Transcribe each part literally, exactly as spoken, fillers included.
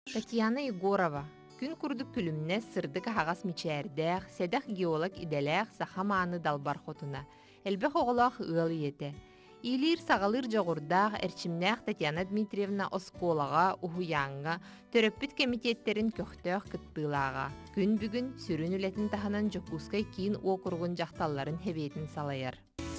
Татьяна Егорова. Күн курдук күлүмне сырдык хагас мичээрдэх, седах геолог иделэх сахамааны далбар хотуна. Элбэх оголох ыал иете. Илир сагалыр жогурдаах эрчимнэх Татьяна Дмитриевна осколага, ухуянга, төрөппүт комитеттерин көхтөөх кыттыылаага. Күн бүгүн сүрүн үлетин таханан жокускай кийин окургун жакталларын хебетин салайар.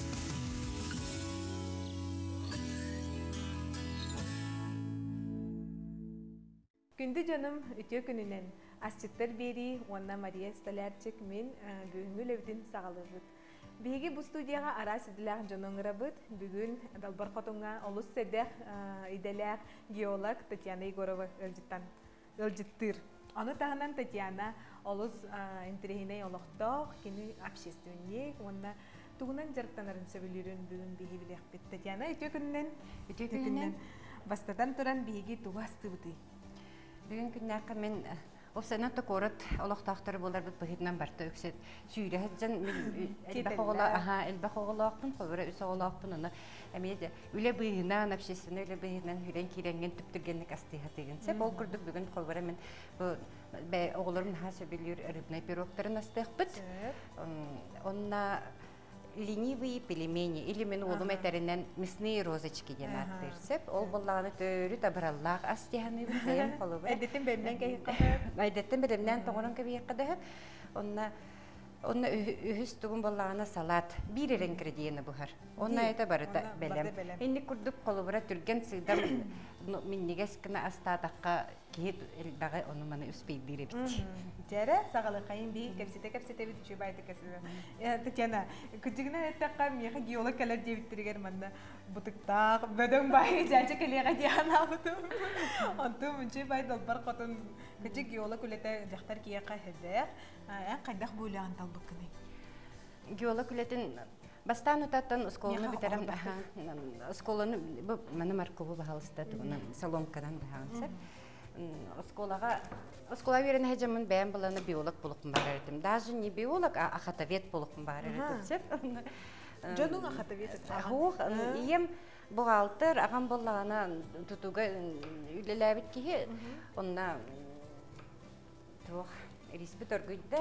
Күнді жаным үтө күнінен асчыттар бери, онна Мария Столярчик мен бүгінгіл өвдін сағалыбыт. Беги бу студияға ара сиділәқ жоноңырабыт, бүгін далбар қотыңа олыс седех иделәқ геолог Татьяна Егорова өлжіттір. Оны тағынан Татьяна олыс интерегіне олықтақ, кені общественник, онна туғынан жарықтанарын сөбілерін бүгін беги білеқ бет. Татьяна үтө күнінен, үтө күнінен бастадан тұран беги туғасты бұты. Бүгін күннәққа мен осынан токорот олоқтақтары болар бұд бұхетнан барты өксет. Сүйрі әджан әлбәқ оғылақпын, қолбыра өсі оғылақпын. Әмейді үлі бұйынан, общественный үлі бұйынан хүрен керенген түптіргенлік астыға тегінсе. Бұл күрдік бүгін қолбыра мен оғылырым хасы білер рыбнай пироктарын астық бұд. Онна ленивые пельмени, или мен олым әтәрінен мясные розочки ден аттырсып, ол боллағаны төрі табыраллақ астияны бұлайым қолыбы. Әдеттен бәмнен кәйік қағып? Әдеттен бәмнен тоғырын көбейек қадығып. Онна үхіс тұғын боллағына салат, бір ерен кредиені бұхар. Онна әті барыта бәлем. Енді күрдік қолыбыра түрген сыйдам миннегес кіна астадаққа кейт элбағы оны маны үспейдері бітті. Жәрі сағалы қайын бейін кәпсете-кәпсете біті жөбі айты кәсібі. Татьяна, күтігінен әттіққа меға геолог кәлер дебіттірігер манда бұтықтақ, бөдің бай жәнчі кәлеға дейін албытым. Онты мүнші бай долбар қотын күтік геолог үлеті жақтар кейеқа хәзәқ, қайдақ бөліған талбық кіні? Геолог үлетін бастан ұтаттан ұсколыны бітерім, ұсколыны, мәні марковы бағалысты, салонкадан бағалысып. Осколаға, оскола верен хәжемін бәйін боланы биолог болықпын бар әрдім. Даже не биолог, а ахатавет болықпын бар әрдім. Жоның ахатавет? Ағуқ, ием бұғалтыр, ағам болағына тұтуға үлеләбіт кейі, онына респит оргүйді,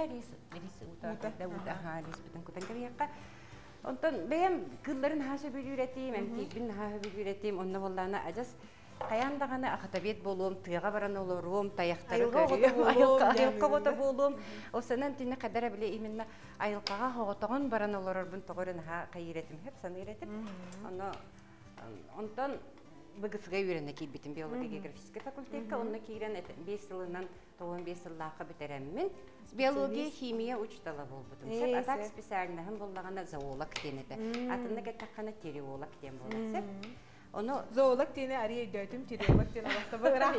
респитін күтін кәбейіққа. Онтан бәйім күллерін хашы бүл үйретейім, әмтейбін хашы бүл үйретейім, онына болағына әжас Қаяндағаны ақатабет болуым, тұйға баран олыруым, таяқтары көрейім, айылқа ғота болуым. Осынан түйіне қадара біле именна айылқаға ғотағын баран олырырбын тұғырын қайыретім, хеп саны еретім. Онтан бұғысыға үйрені кейбетім биология географический факультетка, онына кейрен бес жылынан тоғын бес жыллаққа бітеремін. Биология, химия учтала болбудым. Сеп атак специальнағын болағана зоолог денеді. Атында кәттаққана тереолог ден болады. Оны зоолог тені ария дөйтім, тереолог тені алақта бұғырақ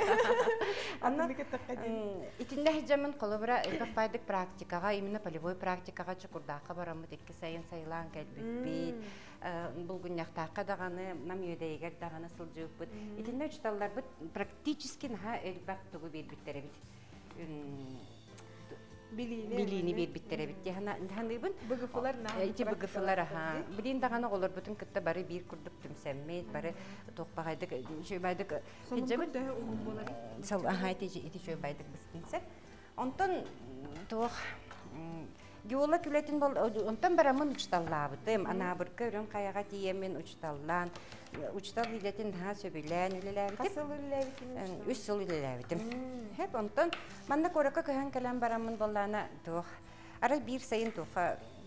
күрді. Итінде хеджамын қолыбыра ұлпайдық практикаға, именно полевой практикаға чықырдаққа барамыд, екі сайын сайылан кәлбетпейд. Бұл күнняқтаққа дағаны, нам өйдейгер дағаны сылжып бұд. Итінде ұчталар бұд практически наға әлбақ тұғы белбеттері біт. Билини бербиттері бітті. Ханыбын? Бұғыфылар наға? Ити бұғыфылар, аға. Білін дағаны олар бұтын күтті бары бір күрдік түмсәммейд, бары тоқпағайдық, шөйбайдық. Соның күнді ұғым болар? Сол, аға, ити шөйбайдық бұстынсы. Онтан тоқ геолог үлетін бол, онтан барамын ұчталлабытым. Ана бұрқы үрін қаяға тиемен ұчталлан. Учтал үлетін ға сөбілән үлеләбітім. Қасыл үлеләбітім? Үш сыл үлеләбітім. Хеп, онтан, манда қораққа көйін кәлем барамын боллана тоқ. Ара бір сайын тоққа,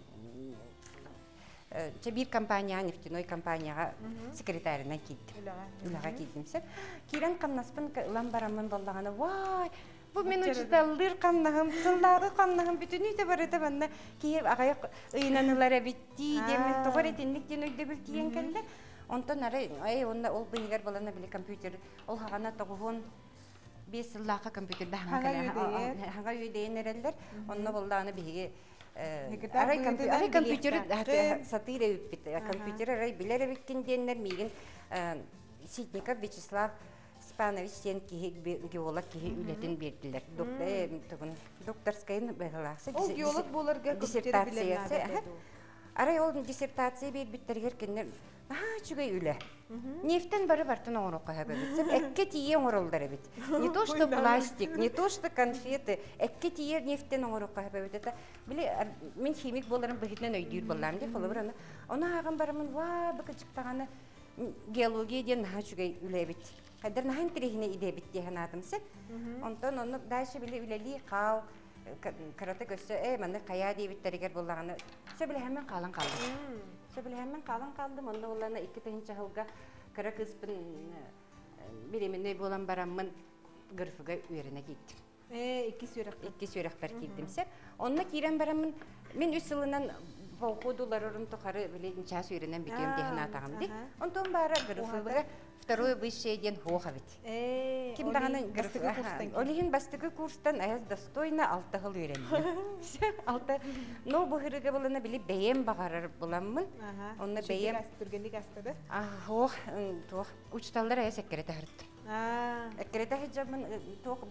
бір компания, нефтяной компанияға секретарына кейдім. Үлаға кейдімсіп. Кейрен қамнаспын ұлан барамын боллағаны, вай, бұл мен ұчталыр қамнағым, сыллағы қамнағым, бүтін үйді бар еді бәнна кейіп ағайық ұйынанылар әбітті, демен тоғыр етінліктен өйді білтейен кәлді. Онтан ары, ол бұйығар болана біле компьютер, ол хағана тоғуын бес жыллаққа компьютер хаңа үйдейін әрелдер, онына болағаны бігі арай компьютер сатыр әуіп бітті. Компьютер арай білер әуіккен дейінлер мейгін Ситников Вячеслав Степанович сен геолог кейі үлетін берділер. Докторскайын бағылақсы. Ол геолог боларға көптері білер Арай ол диссертация бейт біттергер кеннер, аха, чүгей үлі. Нефтен бары бартын оңырыққа әбәбетсіп, әкке тие оңырылдар әбет. Не то, что пластик, не то, что конфеты, әкке тие нефтен оңырыққа әбәбет. Біле, мен химик боларым бұхетінен өйдейір боларым деп, олы бұраны. Оны ағын барымын, ва, бұқы жықтағаны геология ден наға жүгей үләбет. Қайдар нағын тірехіне идебет дейін адымсы. Онтан оны дайшы біле үләлі қал, қараты көсі, әй, маны қая дейбеттерігер болағаны. Сө біле әмін қалын қалды. Сө біле әмін қалын қалдым, онда оларына екі тәйінші ғылға қара кызбын беременной болан барамын гырфыга үйеріне кеттім. Э, iki сөрек. Iki сөрек бар кеттім сәп. Онына кейрен барамын, мен үс сылынан полходулар орын тұқары білетін час үйерінен бекем дейін атағым де. Онтон бары гырфыға второе высшее ден хоға бет. Ким дағанын гырфыға? Олеген бастығы курстан аяз достойна алты ғыл үйерінді. Но бұғырығы болына білі бәйем бағарар боламын. Онына бәйем... Түргенdik астады? Хоқ, учталдар аяз әккерет ағырды. Әккерет ағырджамын тоқ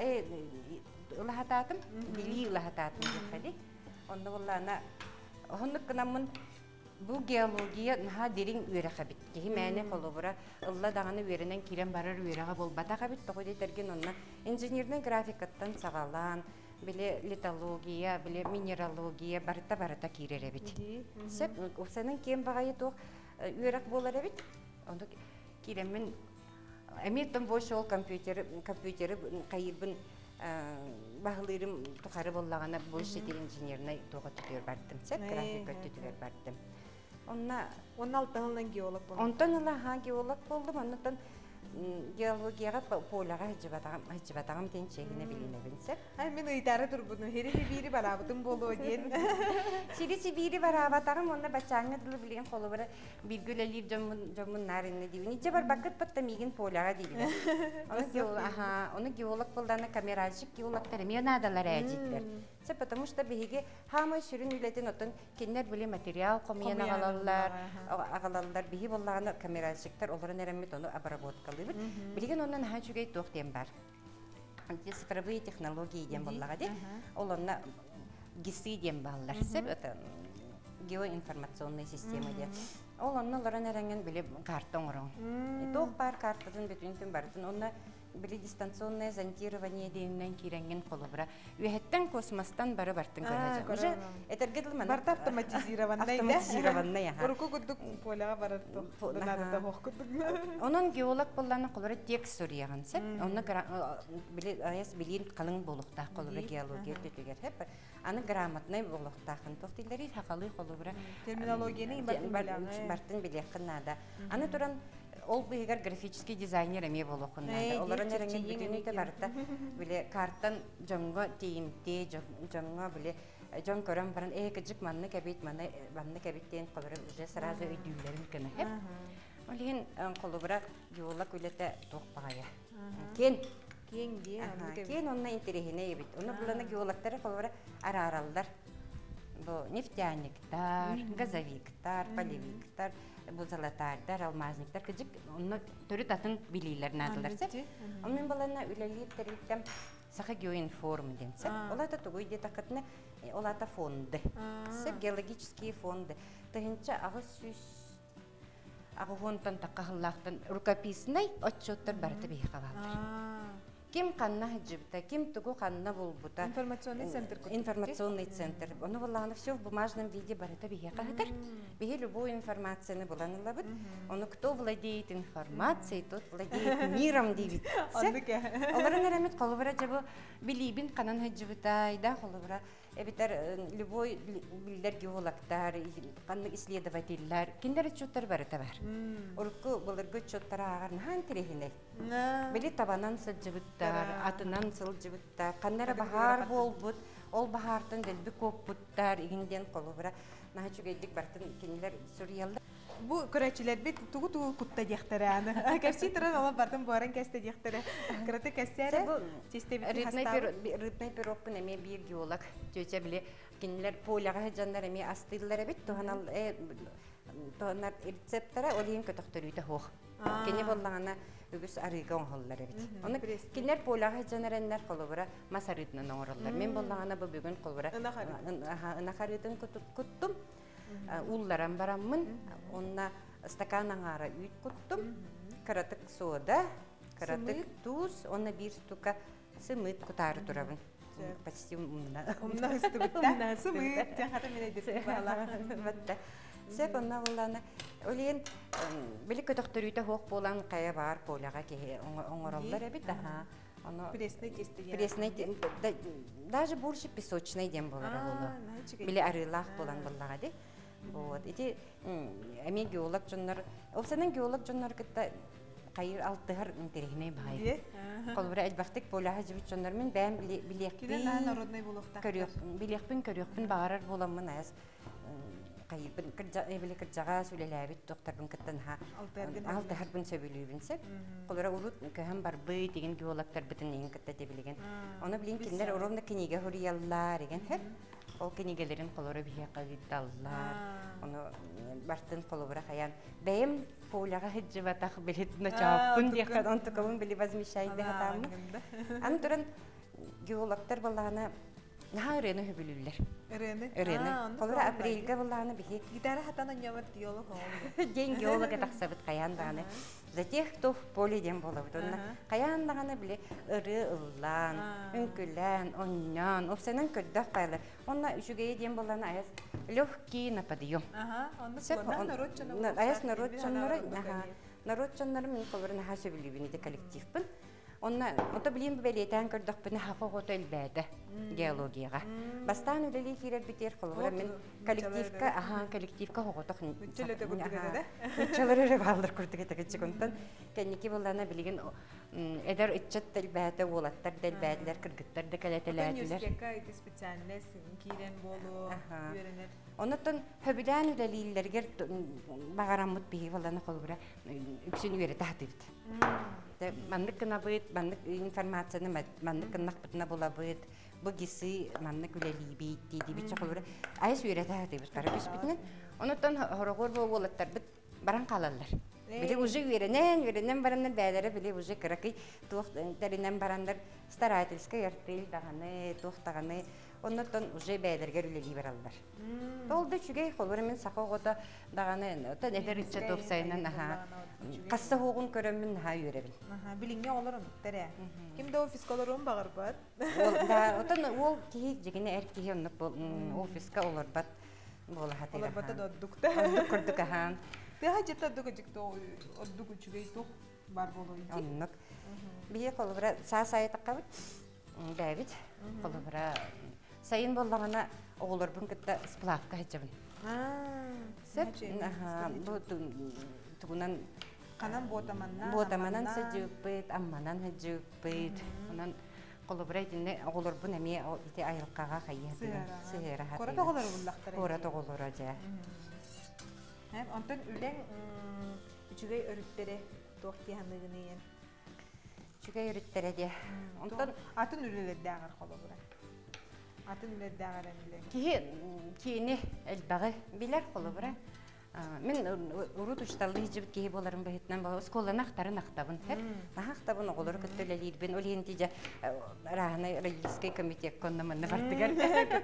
ұлағататым, білі ұлағататым жақады. Онда болағына, оғындық қынамын bu geologiya naha derin üyere kabit. Kehi mene kolobura ılla dağını üyerenen kiren barar üyerega bol bata kabit. Toğu detergen onna inженерный grafikattan sağalan, bile litologiya, bile mineralogiya barıta barıta kirere bit. Sep, o senin kem bağayı toğ üyerek bolar ebit. Onda kiremin emetten boş ol kompüteri kompüteri kayıbın bağlırım tukarı bollağına boş şeker inженерный toğa tutuyor bardım. Sep, grafikat tutuyor bardım. Onna on altı yıldan geolog boldum. Ondan ıla ha geolog boldum. Ondan geologiyaga polaga hıcıbatağım, hıcıbatağım den çeğine biline binsep. Ay men ıydara turbudum. Herisi biri barabıdım bolu diyen. Sirisi biri barabatağım. Onda başağına dılı bilen kolu bara bir gülelir camın narine diyor. Nice var bakıt patta migin polaga diyor. Onu geolog boldana kameracık geologlar emiyor nadalar ayacıklar. Все потому что беги хама шүрүн үлетен отон кеннер биле материал комиян агалалар агалалар биги боллаганы камерачыктар оларын эремет ону обработкалыбыт билген ондан ха жүгей токтем бар цифровые технологии дем боллага де оларна гиси дем баллар сеп это геоинформационная система де оларны оларын эренген биле карта оңрон ток бар картадан бүтүнтүн бардын онна били дистанционное зондирование дейінен киренген қолыбыра. Үйеттен космостан бары бартын көрәжі. Уже этергеділ мана... Барты автоматизированный. Автоматизированный, аха. Орку күдік поляға барырды. Донады хоқ күдік. Onun geolog болланы қолыбыра текст сұрияған сәп. Оны аяс білейін қалың болуқтақ қолыбыра геология төтігер. Аны грамотный болуқтақын тоқтилері хақалы қолыбыра. Терминологияны бартын білеқін нада. Аны тұран ол бігер графический дизайнер эме болуқыннады. Оларын әріңген бүтіні де барыта. Біле карттан жоңға тейімте, жоңға біле жон көрім баран әйкі жүк манны кәбейт, манны кәбейттен қолыры уже сразу өйдеулерін күні хеп. Олеген қолыбыра геолог өлеті тоқ бағая. Кен. Кен де. Кен онына интерехіне ебет. Оны бұланы геологтары қолыбыра ара-аралдар. Нефтяниктар, газовиктар, полевиктар, бузалатардар, алмазниктар, кыжык, оны төрі татын билейлер надылар. Онымен балана үлелейіп тәрілттен сақы геоинформ денсі. Олата тұғой де тақытыны, олата фонды. Геологические фонды. Тығынша ағы сүз, ағы фондтан таққағылақтан рукописный отчеттар барыты бейі қабалдар. Ким канна хиджибта, ким тугу канна булбута. Информационный центр. Информационный центр. Оно было все в бумажном виде, барыта бихе кахатар. Бихе любую информацию не было налабыт. Оно кто владеет информацией, тот владеет миром дивит. Оларын эремет колубара жабу билибин канан хиджибта, да колубара. Эбитер любой билдер геологтар, канны исследовательлер, киндер отчеттар барыта бар. Урку булыргы отчеттар ағар нахан терехине. Били табанан сылжыбыттар, атынан сылжыбыттар, каннары бахар болбут, ол бахартын делби көпбуттар, игинден колубара. Наха чүгейдік бартын кенелер сүриялдар. Bu körəçilər bit tuğu tuğu kutta diyəxtərə anı. Kəfsi тұран ala bardın bu aran kəstə diyəxtərə. Kırıtı kəstərə. Rıbnay piropun əmə bir geolog. Çöçə bile kendiler polağa hıcanlar əmə astıydılar bit. Toğanlar reseptara oliyin kötüktörüyde hoğ. Kene bollağına ügüs arıga oğullar bit. Onu kendiler polağa hıcanlar ənlər kolubura masarıdının oğurlar. Men bollağına bu bugün kolubura ınaxarıdın kuttum. Ullaran baramın, onna стакан аңара үйт куттум. Каратык сода, каратык туз, онна бир стука сымыт кутары турабын. Почти умна. Умна ыстыбытта. Сымыт. Жахата мен айдыртып бала. Батта. Сеп онна булланы. Олен билик көтөктөрүйтө хок болан кая бар поляга ке оңороллар эбит. Аха. Оно Пресный тесто. Пресный даже больше песочный дем болар болу. Биле арылах болан буллага ди. Вот. Эти эми геолог жоннор, опсанын геолог жоннор кытта кайыр алтыгар интерегине бай. Колбура элбактык поляга жибит жоннор мен бәм билekпин. Килен народный булукта. Көрөк, билekпин көрөкпин багарар боламын аяс. Кайыр кыржа эбиле кыржага сүлеләбит докторбын кыттан ха. Алтыгар бин сөбүлүбүн сеп. Колбура урут көһәм бар бый деген геологтар битен ин кытта дебилеген. Аны билин киндер уровна книга хурияллар деген хеп. Ол книгелерин колора бия кагытталлар. Аны бартын колора хаян. Бәем поляга хиджибатах билет начапын дияка онтукабын били возмещайды хатамы. Антуран геологтар балланы наха ырыны хөбүлүллер. Ырыны? Ырыны. Колора апрельга балланы бихи. Гитара хатана ньямат геолог олду. Ден геолога таксабыт каяндаганы. За тех, кто в поле дем болабыт. Каяндаганы биле ыры ыллан, үнкүлән, оннян, опсанын көрдөх кайлар. Онна үчүгей дем боланы аяс легкий на подъем. Ага, онна народ чоннор. Аяс народ чоннор, ага. Народ чоннор мен колбарын хашы билибин де коллективпин. Онна ото билин белетен көрдөх бин хакы готел бәдә геологияга. Бастан үлели кирер битер колбара мен коллективка, ага, коллективка хоготох. Үчелете күрдүгәдә. Үчелере балдар күрдүгә тегечи контан. Кенники буллана билген эдер итчет тел бәдә улаттар дел бәдләр кыргыттар да калетеләтләр. Университетка ити специальность кирен болу, үйренет. Онотон хөбүдән үлелиләргә багараммыт бии буллана колбара үксүн үйрәтә хатыбыт. Маннык кына быт, маннык информацияны маннык кына бытна була быт. Бу гиси маннык үлели бит ди бит чакылыр. Айс үйрәтә хатыбыт кара бис битнен. Онотон хорогор болаттар бит баран калалар. Биле уже үйрәнән, үйрәнән бараннан бәдәре биле уже кыракый тух тәриннән барандар старательская артель даганы, тух даганы. Оннотон уже бәдәргә үлели баралар. Толды чүгәй холыр мен сакогода даганы, ota эдеричә топсайнан аха. Касса хугун көрөмүн ха үйрәбин. Аха, билиңне олорун тәрә. Кимдә офискаларым багыр бат? Ол да, отон ол ки жигене эрки онны офиска олар бат бола хатыра. Олар бата доддукта. Көрдүк ахан. Беха жета дөгө жикто оддугу чүгәй тох бар болу ити. Оннук. Бие колбара саа-саа таккабыт. Бәбит колбара сайын боллагана оголорбун кытта сплавка хәҗәбин. Аа. Сеп, аха, бу тугунан канан ботаманнан. Ботаманнан сәҗүпет, амманан хәҗүпет. Анан колбара итинне оголорбун әме ите айылкага хәйәтин. Сыйра хәтта. Кора тоголар буллактар. Кора тоголар аҗа. Һәм антон үләң үчүгәй өрүттере тохти ханныгынын. Үчүгәй өрүттере дә. Антон атын үлеләдә агар колбара. Атын үлеләдә агар үләң. Ки кини элбагы билер колбара. Мен урут ушталды жибит ки боларын бетнән бала школаны актарын актабын. Хәп, актабын оголор көттөләлир. Бен олентиҗә рахны районский комитет коннамны бартыгар.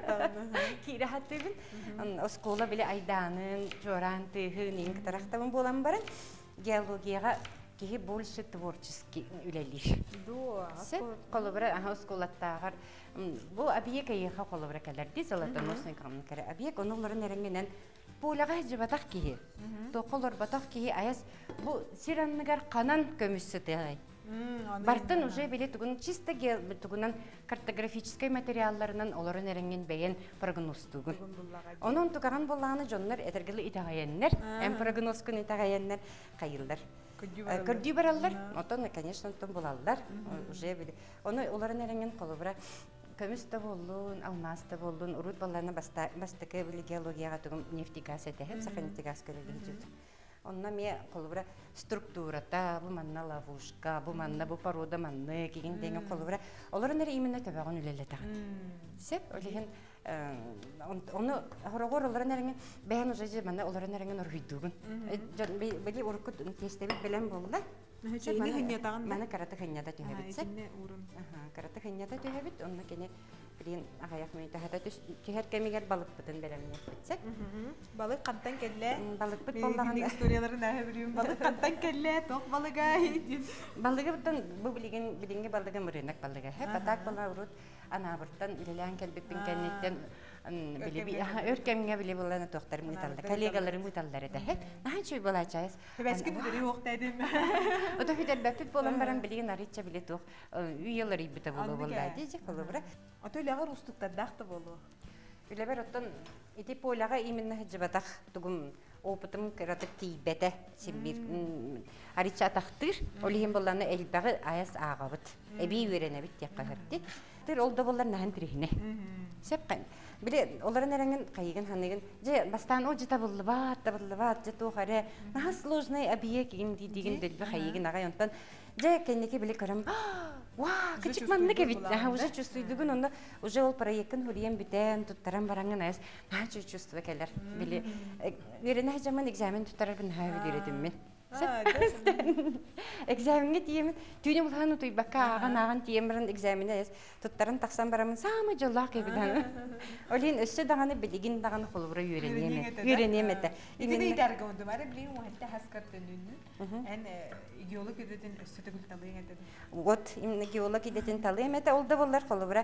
Ки рахатыбын. Школа биле айданын, жоранты, хынин тарактабын болам барын. Геологияга ки больше творческий үлелир. Ду, сеп колбара аха школаттагар. Бу объект яха колбара каларди золотоносный камын кара. Объект онларын эреңнен Поляга жибатак ки. Токолор батак ки аяс бу сиранныгар канан көмүссө тегай. Бартын уже биле тугун чисто гел тугунан картографический материалларынан олорун эренген беген прогностугун. Онун туган боллаганы жоннор этергели итагаяннар, эм прогносткун итагаяннар кайылдар. Көрдү бараллар. Отон конечно тон болаллар. Уже биле. Оны олорун эренген колобра көмүстө болдун, алмаста болдун, урут балларына бастыкы биле геологияга тугун нефтегаз этеп, саханнефтегаз көрөлүп жүрдү. Онна ме колбра структурата, бу манна ловушка, бу манна бу порода манны кеген деген колбра. Олорун эре именно төбөгөн үлелетек. Сеп, олеген оны хорогор олорун эренген бән уже манна олорун эренген оргүйдүгүн. Бели уркут тестебит белем болду. Мана карата хынята төһәбит. Ага, карата хынята төһәбит. Онна кене билин агаяк мен тахата түһәр кемигер балык бутын белемне битсек. Балык кантан келле. Балык бут боллаган историяларын әһә билим. Балык кантан келле, ток балыгай. Балыгы бутын бу билген билинге балыгы мөренек балыгы. Хәп атак бала урут ана буртан илелән келбеппин кеннеттен билеби өркемгә биле булган токтар мыталды. Коллегаларым мыталдары да. Наһа чөй булачайс. Бәске бүдәри вакытайдым. Ота фидер бәпит болан баран билген арыча биле ток. Уйылар ибите болу булды диҗе кылыбыра. Ата лагар устукта дахты болу. Билебер оттан ити полага именно хҗибатах тугум опытым кыратып тибете симбир арыча тахтыр олиһин болланы элбәге аяс агабыт. Эби үрәнә бит яккахырды. Тир олда боллар наһан тирихне. Сепкан биле оларын эренген кайгын ханыгын же бастан о жита булды бат булды бат же тухаре наһа сложный объект инди диген дилбе кайгын агай онтан же кеннеке биле көрөм ва кичик маннык бит аһа уже чувствуйдугун онда уже ол проектын хуриен битен туттаран баранган ас наһа чувствуй келер биле верене жаман экзамен туттарар бин ха билередим мен экзаменге тием түүне булган утой бака аган аган тиемрен экзамене туттарын таксан барамын самы жолак ебидан олин өссө даганы билигин даганы холура үйренеме үйренеме та имени дарга онда маре билин уатта хаскартынын эн геолог идетин өссө төгүл талыйын этен вот именно геолог идетин талыйын эте олда боллар холура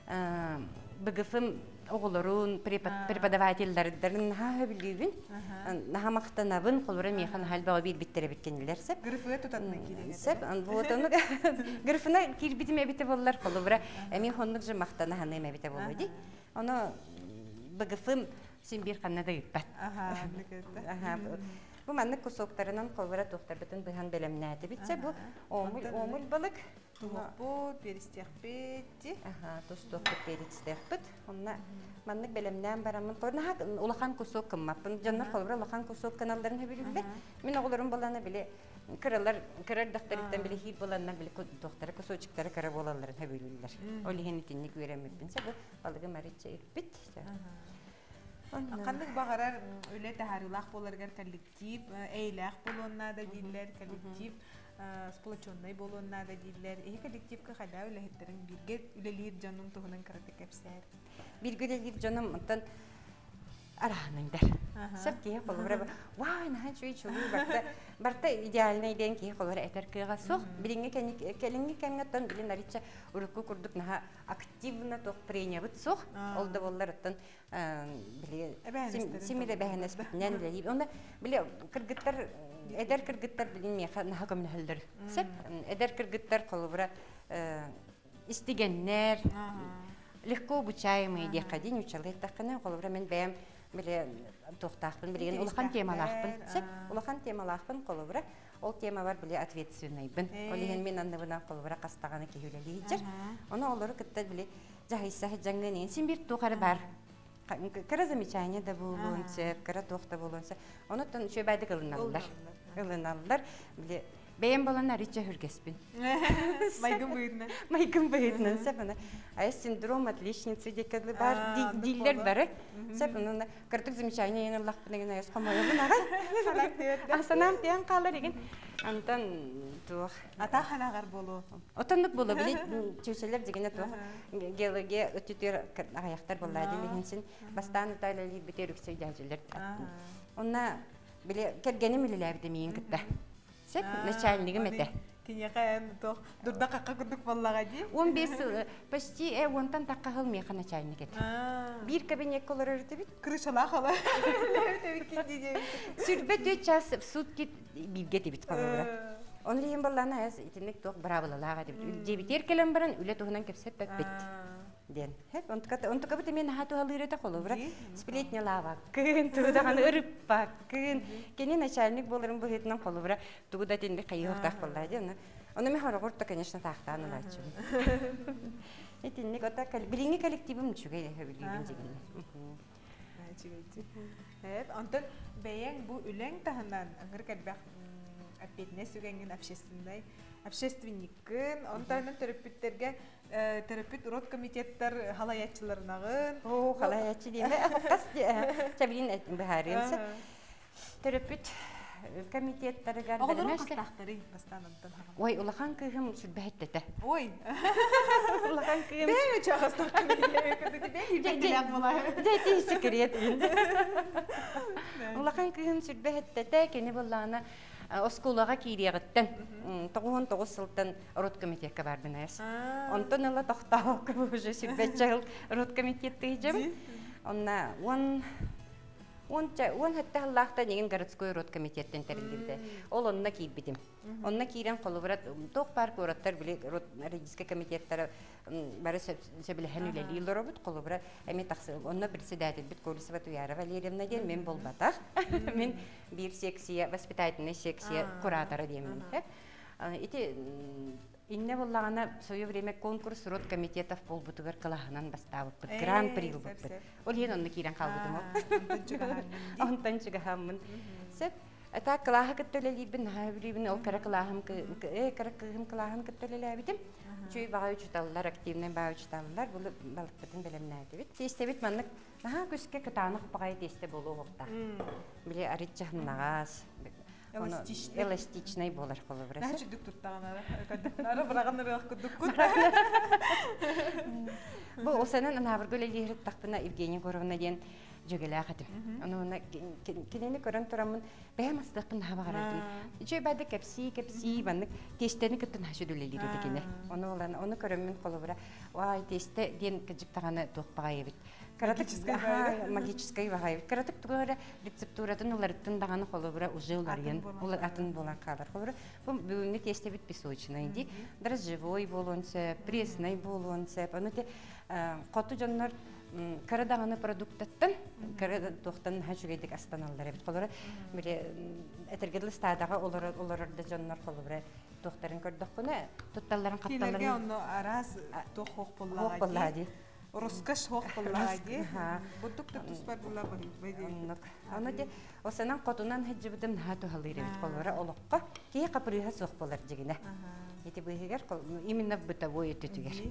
бгфм оголорун преподавательдердерин ха билибин наха мактанабын холура механ халбага бир биттере биткенилер сеп грифе тутатны киреген сеп ан вот аны грифна кирбитиме бите боллар холура эми хоннук же мактана ханыме бите болуди аны бгфм симбир канада иппат аха аха бу манны кусоктарынан холура токтар битен быхан белемнәте битсе бу омул омул балык Тугопу, перестерпетти. Ага, туступ перестерпет. Онна маннык белемнән барамын. Торна улахан кусок кыммапын. Жаннар холбра улахан кусок каналларын хәбилбе. Мин огларым баланы биле кыралар, кырар дактарыктан биле хит баланнан биле доктор кусочуктары кара болаларын хәбилүлләр. Олиһен итинник үремеппинсе бу балыгы марича иппит. Кандык багарар үле тахарылах боларгар коллектив, эйлах болонна да диллер коллектив. Сплоченный болонна да диллер. Эһи коллективка хада үлехеттерин бирге үлелир жаным тугунан каратык эпсер. Бирге үлелир жаным онтан араһыныңдар. Сеп кие холбара вай наһа чуй чуй барта барта идеальный ден кие холбара этер кыга сох билинге келинге кемгаттан билин арича урукку курдук наһа активно тох прения сох олда боллар оттан биле симире бәһенес битнән леби онда биле кыргыттар эдер кыргыттар билин меха наһа көмнәһелдер сеп эдер кыргыттар холбара истигеннер легко обучаемые декадин учалык такына холбара мен бәм биле тохтахпын билген улахан темалахпын сеп улахан темалахпын колобра ол тема бар биле ответственный бин олиген мен анда бына колобра кастаганы кеүлели жер оны олары кытта биле жайса жангын син бир тухары бар кара замечание да болгон сеп кара тохта болгонса онотон чөбайды кылыналар кылыналар биле бәйем баланар иче хүргеспин. Майгын быйдна. Майгын быйдна сепана. Ай синдром отличницы декадлы бар, диллер бар. Сепана картык замечание ен Аллах деген аяс камайбын агай. Асанам тиян калыр деген. Антан тух. Ата ханагар болу. Отандык болу биле чөчелер дегене тух. Геология өтүтөр аяктар боллайды дегенсин бастан тайлали битерүксө жажылар. Онна биле кергени милелерди миин кытта. Сеп начальнигим эте. Тиньяка то дурда какка курдук баллага ди. он беш почти э онтан такка хыл меха начальник эте. Бир кабинет колор эртебит. Крышала хала. Сүрбе deux час в сутки бирге дебит колора. Он лием баллана эс итинек тох бравалалага дебит. Дебитер келем баран үле тухунан кепсеп бет. Ден. Хеп онтка онтка бит мен хату халырета колора. Сплетня лава. Кын тудаган ырыппа. Кын кени начальник болырым бу хетнан колора. Тугуда тенде кайыктак боллады. Оны мен хорогорта, конечно, тахтан улачу. Итинник ота билинге коллективим чугай хабилибин деген. Хеп, антон бәяң бу үләң тахынан аңгыр кәлбәк опетнес үгәнген общественный общественниккын, онтанын терапевттерге терапевт урок комитеттер халаятчыларынагын. О, халаятчы диме. Кас чабилин бахаримса. Терапевт комитеттарыгар Оғылырын бәрәмәшті. қастақтары бастан ұнтан хаға. Ой, улахан кыйхым сүрбәһеттәтә. Ой! Улахан кыйхым. Бәйме чағастақтың бәйме болай. Дәти секрет. Улахан кыйхым сүрбәһеттәтә кене булланы осколага кириягыттан. Тоғын тоғыз сылтан рот комитетке бар бинайс. Онтон ала тохтау уже сүрбәтчәл рот комитетте җем. Онна он Он он хәтта Аллахта деген городской род комитеттен тәрбиелде. Ол онна кип битим. Онна кирен колыбырат ток парк ораттар биле род регистр комитеттары бары сөбеләһән үләли лоробут колыбыра. Әме тахсыл онна председатель бит Колесова Туяра Валерьевна ден мен болбатах. Мен бир секция воспитательная секция кураторы демен. Ити инне боллагана в свое время конкурс род комитетов полбутугар калаханан бастабыт. Гран-при булбыт. Ол ен онна кирен калбытым. Онтан чыгаһаммын. Сеп ата калаха кеттелелибин хабрибин ол кара калахам э кара кыгым калахам кеттелелебитим. Чүй багы учталлар активнен багы учталлар бул балыктын белемнәди бит. Тестебит маннык аха көскә кытанык багай тесте болу хокта. Биле аритчахнагас эластичный болар колыбырасы. Нәче дүк туттагана. Нары брагыннары күдүккүт. Бу осанан ана бер гөлелер тахпына Евгения Горовна ден жөгелә хатым. Аны кинене көрәм торамын. Бәмәстәпен хабаратым. Җөй бәдә кепси кепси банны тестене көтен хашыдүлелер дигене. Аны олан аны көрәмен колыбыра. Вай тесте ден кыҗыктаганы тохпагай бит. Каратык магической вагай. Каратык тугара рецептурадан улардан даганы колыбыра уже уларген. Улар атын булан калар колыбыра. Бу бүгүнне тесте бит песочный ди. Дрожжевой болонса, пресный болонса. Аны те коту жаннар карадаганы продукттан карада тохтан хажугедик астаналлар бит колора бире этергедле стадага олар оларда жаннар колора тохтарын көрдөккүнө тутталларын капталарын Кинерге онно арас тох хок боллагади Роскаш хок боллагади будук туспар булла байди аны де осанан котунан хаҗыбытым хату халыр бит колора олокка ки капрыга сох болар дигене эти быгыр именно бытовой өтүгер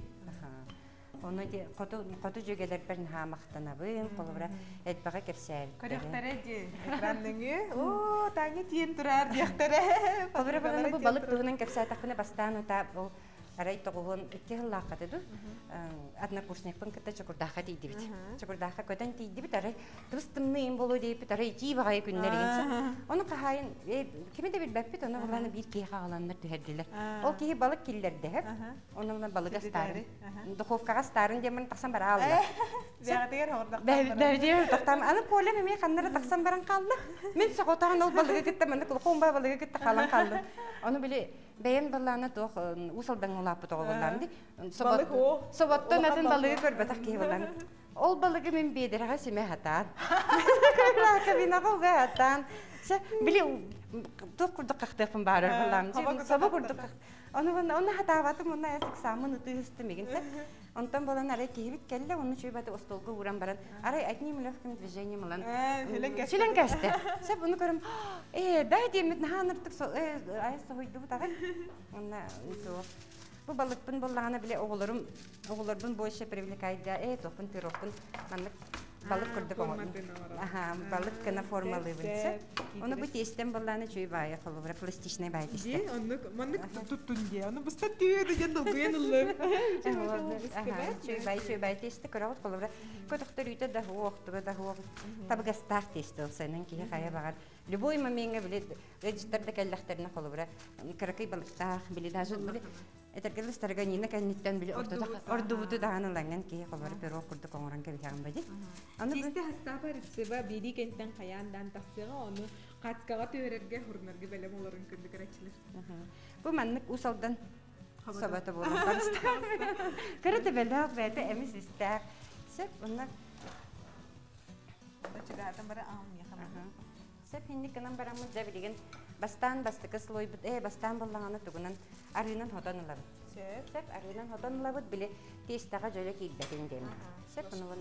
Оны де коту коту жөгелер берн хамактанабын, колбара этбага керсәр. Корректоры де экранныгы. О, Таня тиен турар дияхтары. Колбара бана бу балык тугынан керсәр такына бастан ута бу арай тогын икки хыллакка ду. Однокурсникпын кытта чокурдаха дейди бит. Чокурдаха көтөн дейди бит арай тустымны болу дейп бит арай ти багай күннәр икенсе. Оны кахайын кимде бит бәппит аны буланы бир ки хагаланнар төһәдиләр. Ол ки балык килләрдә һәп. Оны балык стар. Духовкага старын демен таксан бара алды. Бәгәтер хордак. Бәгәтер тактам. Аны поле мен ханнары таксан баран калды. Мен саготаган ол балыгы китте мен кулкомба балыгы китте калан калды. Аны биле бәйем баланы тох усалдан улап тогылланды. Собат Соботтон атын балыгы көрбәтәк ки булган. Ол балыгы мен бедерга семе хатан. Кабинага уга хатан. Се биле тох курдык кахтафын барыр булган. Сабак курдык. Аны аны хатаваты монда ясык самын үтүстү мегенсе. Онтан болан арай кибит келде, оны чөйбаты остолга уран баран. Арай одним легким движением лан. Чиленкасты. Се буну көрөм. Э, дай демет наханыртык э айсы хойду тагы. Онна то бу балыкпын боллаганы биле оголорум, оголорбун бойша привлекайда, э топун тирокун маннык балык көрдүк оңой. Аха, балык кана формалы бинсе. Оны бу тестен болланы чөйбай кылыбыра пластичный бай тесте. Ди, оны маннык туттунге, аны буста түйөдү жандыл кыйынылы. Аха, чөйбай чөйбай тесте көрөт кылыбыра. Көтөктөр үйдө да хуоктуга да хуок. Табгастар тесте сенен ки кая багар. Любой моментге биле регистрда келдактерне кылыбыра. Каракай балыктар биле даже биле Этергеле старганина каниттен биле ортодо ордубуду дааныланган ки кылбар перо курдук оңоран кебихан бади. Аны тесте хастапа рецеба бири кенттен каяндан тасыга оны кацкага төрерге хурнарга белем оларын күндүк арачылар. Бу маннык усалдан сабата болон барыста. Көрөтө белдак бете эмис истер. Сеп онна Бачыгатан бара аамия хамага. Сеп хинник канан барамыз да билеген бастан бастыкы слой бит э бастан боллаганы тугунан арынын хотонлар. Сеп сеп арынын хотонлар биле тестага жөлө кийдеген дем. Сеп муну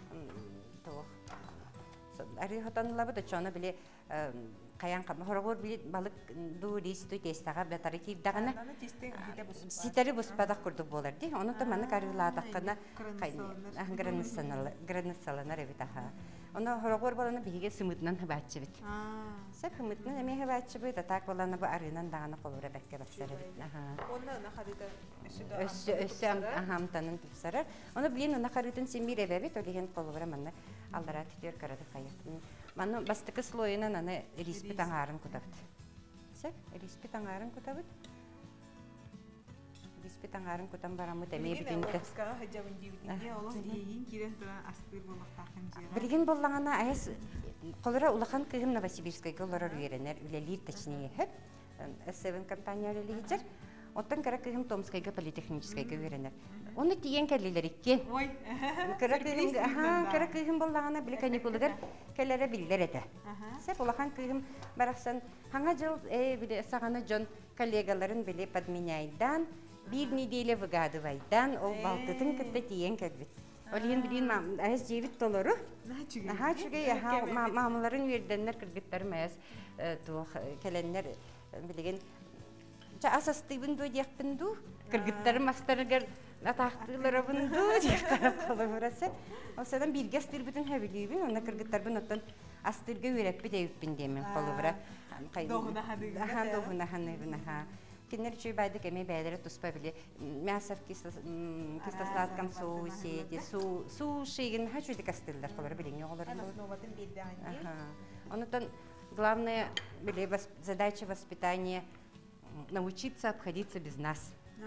то ары хотонлар бит чона биле каян кам хорогор биле балык ду ристу тестага бетары кийдаганы. Ситери буспадак курдук болар ди. Оны да маны карылатаккана граниссалар, граниссалар эбитаха. Оны хорогор баланы биге сымытынан хабачы бит. Сеп хымытынан эме хабачы бит, атак баланы бу арынан даганы колура бекке баксары бит. Аха. Онна нахарыда Өссө өссө ахамтанын тупсары. Оны билин нахарытын симбире бебит, олеген колура манна алдара титер карады кайып. Манны бастыкы слойынан аны риспи таңарын кутабыт. Сеп риспи таңарын кутабыт. Риспи таңарын кутан барамы теме битинде. Кыскага хаҗабын дибитинде, олох ийин кирен туран астыр болмактакын жера. Билген боллагана аяс колора улахан кыгын Новосибирскайга олар үйренер, үлелир точнее хеп. эс севен компаниялары лидер. Оттан кара кыгын Томскайга политехническайга үйренер. Оны тиен келлелер иккен. Ой. Кара кыгын, аха, кара кыгын боллагана биле каникулдар келлере биллер эте. Сеп улахан кыгын бараксан хаңа жыл э биле саганы жон коллегаларын биле подменяйдан bir неделя выгадывайдан ол балтытын кытта тиен келбит. Олен билин аяс жебит толору. Аха чуге мамаларын верденнер кыргыттар маяс тух келеннер билеген жа асастыбын ду дияқпын ду кыргыттар мастарыгар атақтылары бунду дияқтар колорасы. Осадан бирге астыр бүтүн хабилибин, онна кыргыттарбын оттан астырга үйрәппи дейиппин демен колора. Догуна хадыгы. Аха догуна ханыбын аха. Кинер чүй байды кеме бәдері тұспа біле мясов кистосладкан соусе, су шейген ха чүйді кастылдар қолары білең оғылар. Онытан главное біле задача воспитания научиться обходиться без нас.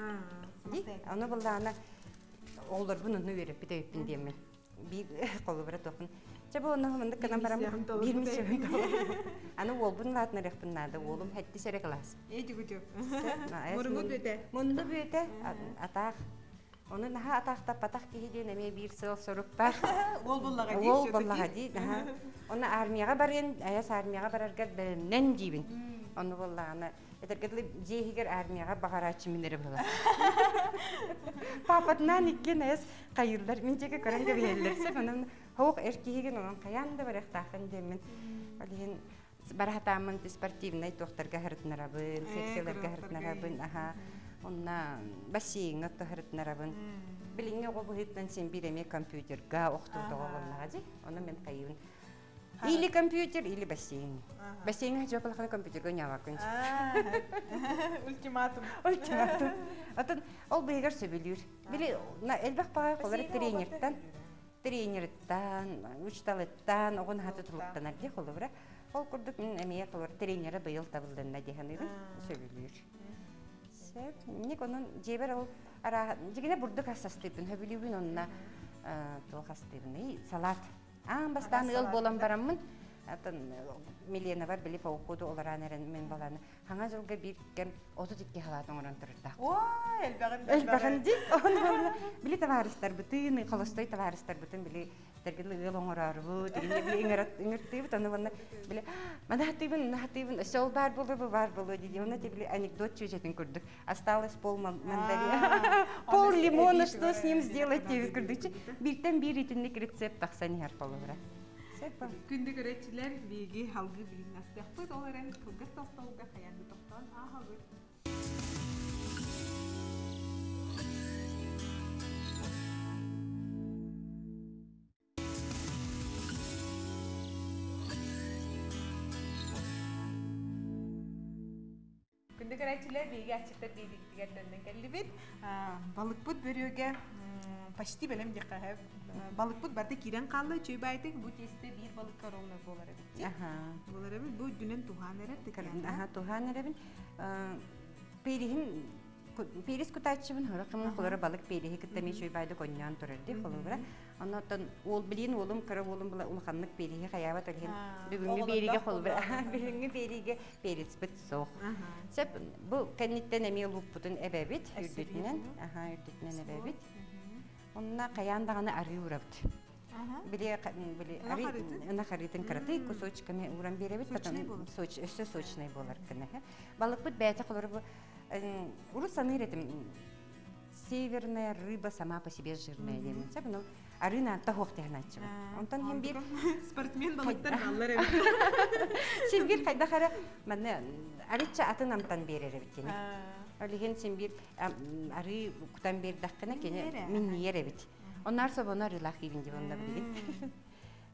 Оны болды ана оғылар бұны үйреп біте өппін демен. Bir қолы бірі тоқын. Чабы оны ғымынды кынан барам бирмесе өйді. Аны ол бұн латына рекпіннады, олым хәтті сәрі қылас. Ейді күтіп. Мұрыңғы бөте? Мұнды бөте, атақ. Оны наға атақта патақ кейден әме бір сыл сұрып бар. Ол боллаға дейші? Ол боллаға дейді. Оны армияға барген, аяс армияға барарғар бәрінен дейбін. Оны боллағаны. Этергетлі жейгер армияға бағарачы мінері бола. Папатынан ikкен әс қайырлар. Мен жеге көрінгі бейелерсі. Оның хоқ әркейген оның қаянды бар әқтақын демен. Олеген баратамын спортивный тоқтарға ғырытнарабын, секцияларға ғырытнарабын. Онна бассейн отты ғырытнарабын. Біліңе оғы бұғытнан сен біреме компьютерға оқтырды оғылнаға де. Оны мен қайын. Или компьютер, или бассейн. Бассейн хочу полохана компьютерга не авакунч. Ультиматум. Ультиматум. Атын ол бейгар сөбелюр. Били на элбах пага колары тренерден, тренерден, учталыттан, огын хаты тулуктан арди колора. Ол курдук мен эмие колор тренері быйыл табылдына дегениден сөбелюр. Сеп, ник онун жебер ол ара жигине бурдук асастыбын, хөбүлүбүн онна тол хастыбын. Салат. Аң бастан ыл болан барамын. Атын Милена бар билип окуду оларан эрен мен баланы. Хаңа жылга биркен отуз эки халатын орон турда. Ой, элбагын. Элбагын ди. Били товарищтар бүтүн, колостой товарищтар бүтүн били тергеле ыл оңорар бу, дегенде били иңерат иңертип аны бана били. Мана хатыбын, хатыбын, сол бар болу, бар болу диди. Оны били анекдот чөжетин көрдүк. Осталось пол мандарина. Пол лимона, что с ним сделать, деп көрдүк. Биртен бир итинник рецепт таксан яр болура. Күнді көрәтшілер бейге халғы білін астықпыз, оларын кылғыз тоқтауға қаянды тоқтауын ағалыр. Күнді көрәтшілер бейге ачықтар бейдіктігердерден кәлі бет. Балық бұд бөріге почти білім де қағып. Balık bu barda kiren kallı çöy baytık bu teste bir balık karollar bolar evet. Aha. Bolar evet bu dünen tuhan erebdi yani. Aha tuhan erebin. Perihin peris kutayçıbın hara kamun kolara balık perihi kitlemi çöy bayda konyan turardı kolara. Ondan ol bilin oğlum kara oğlum bula ulkanlık perihi kayavat olhen. Düğümü perihi kolbar. Düğümü perihi peris bit soğuk. Sep bu kenditten emi olup butun ebebit ürdütünen. Aha ürdütünen ebebit. Онна каяндаганы ари урабыт. Биле биле ари нахаритен караты кусочками урам беребит, потом соч, өсө сочный болар кene. Балык бит бәйте кылыр бу. Урус саныретим. Северная рыба сама по себе жирная демен. Сеп, ну арина та хохтяна чым. Онтан хем бир спортсмен балыктар баллар эми. Сибир кайда хара мане арича атын амтан береребит кene. Олеген сен бир ары кутан бердаккына кене мен ниер эбит. Онар собонар илах ибин деп онда билген.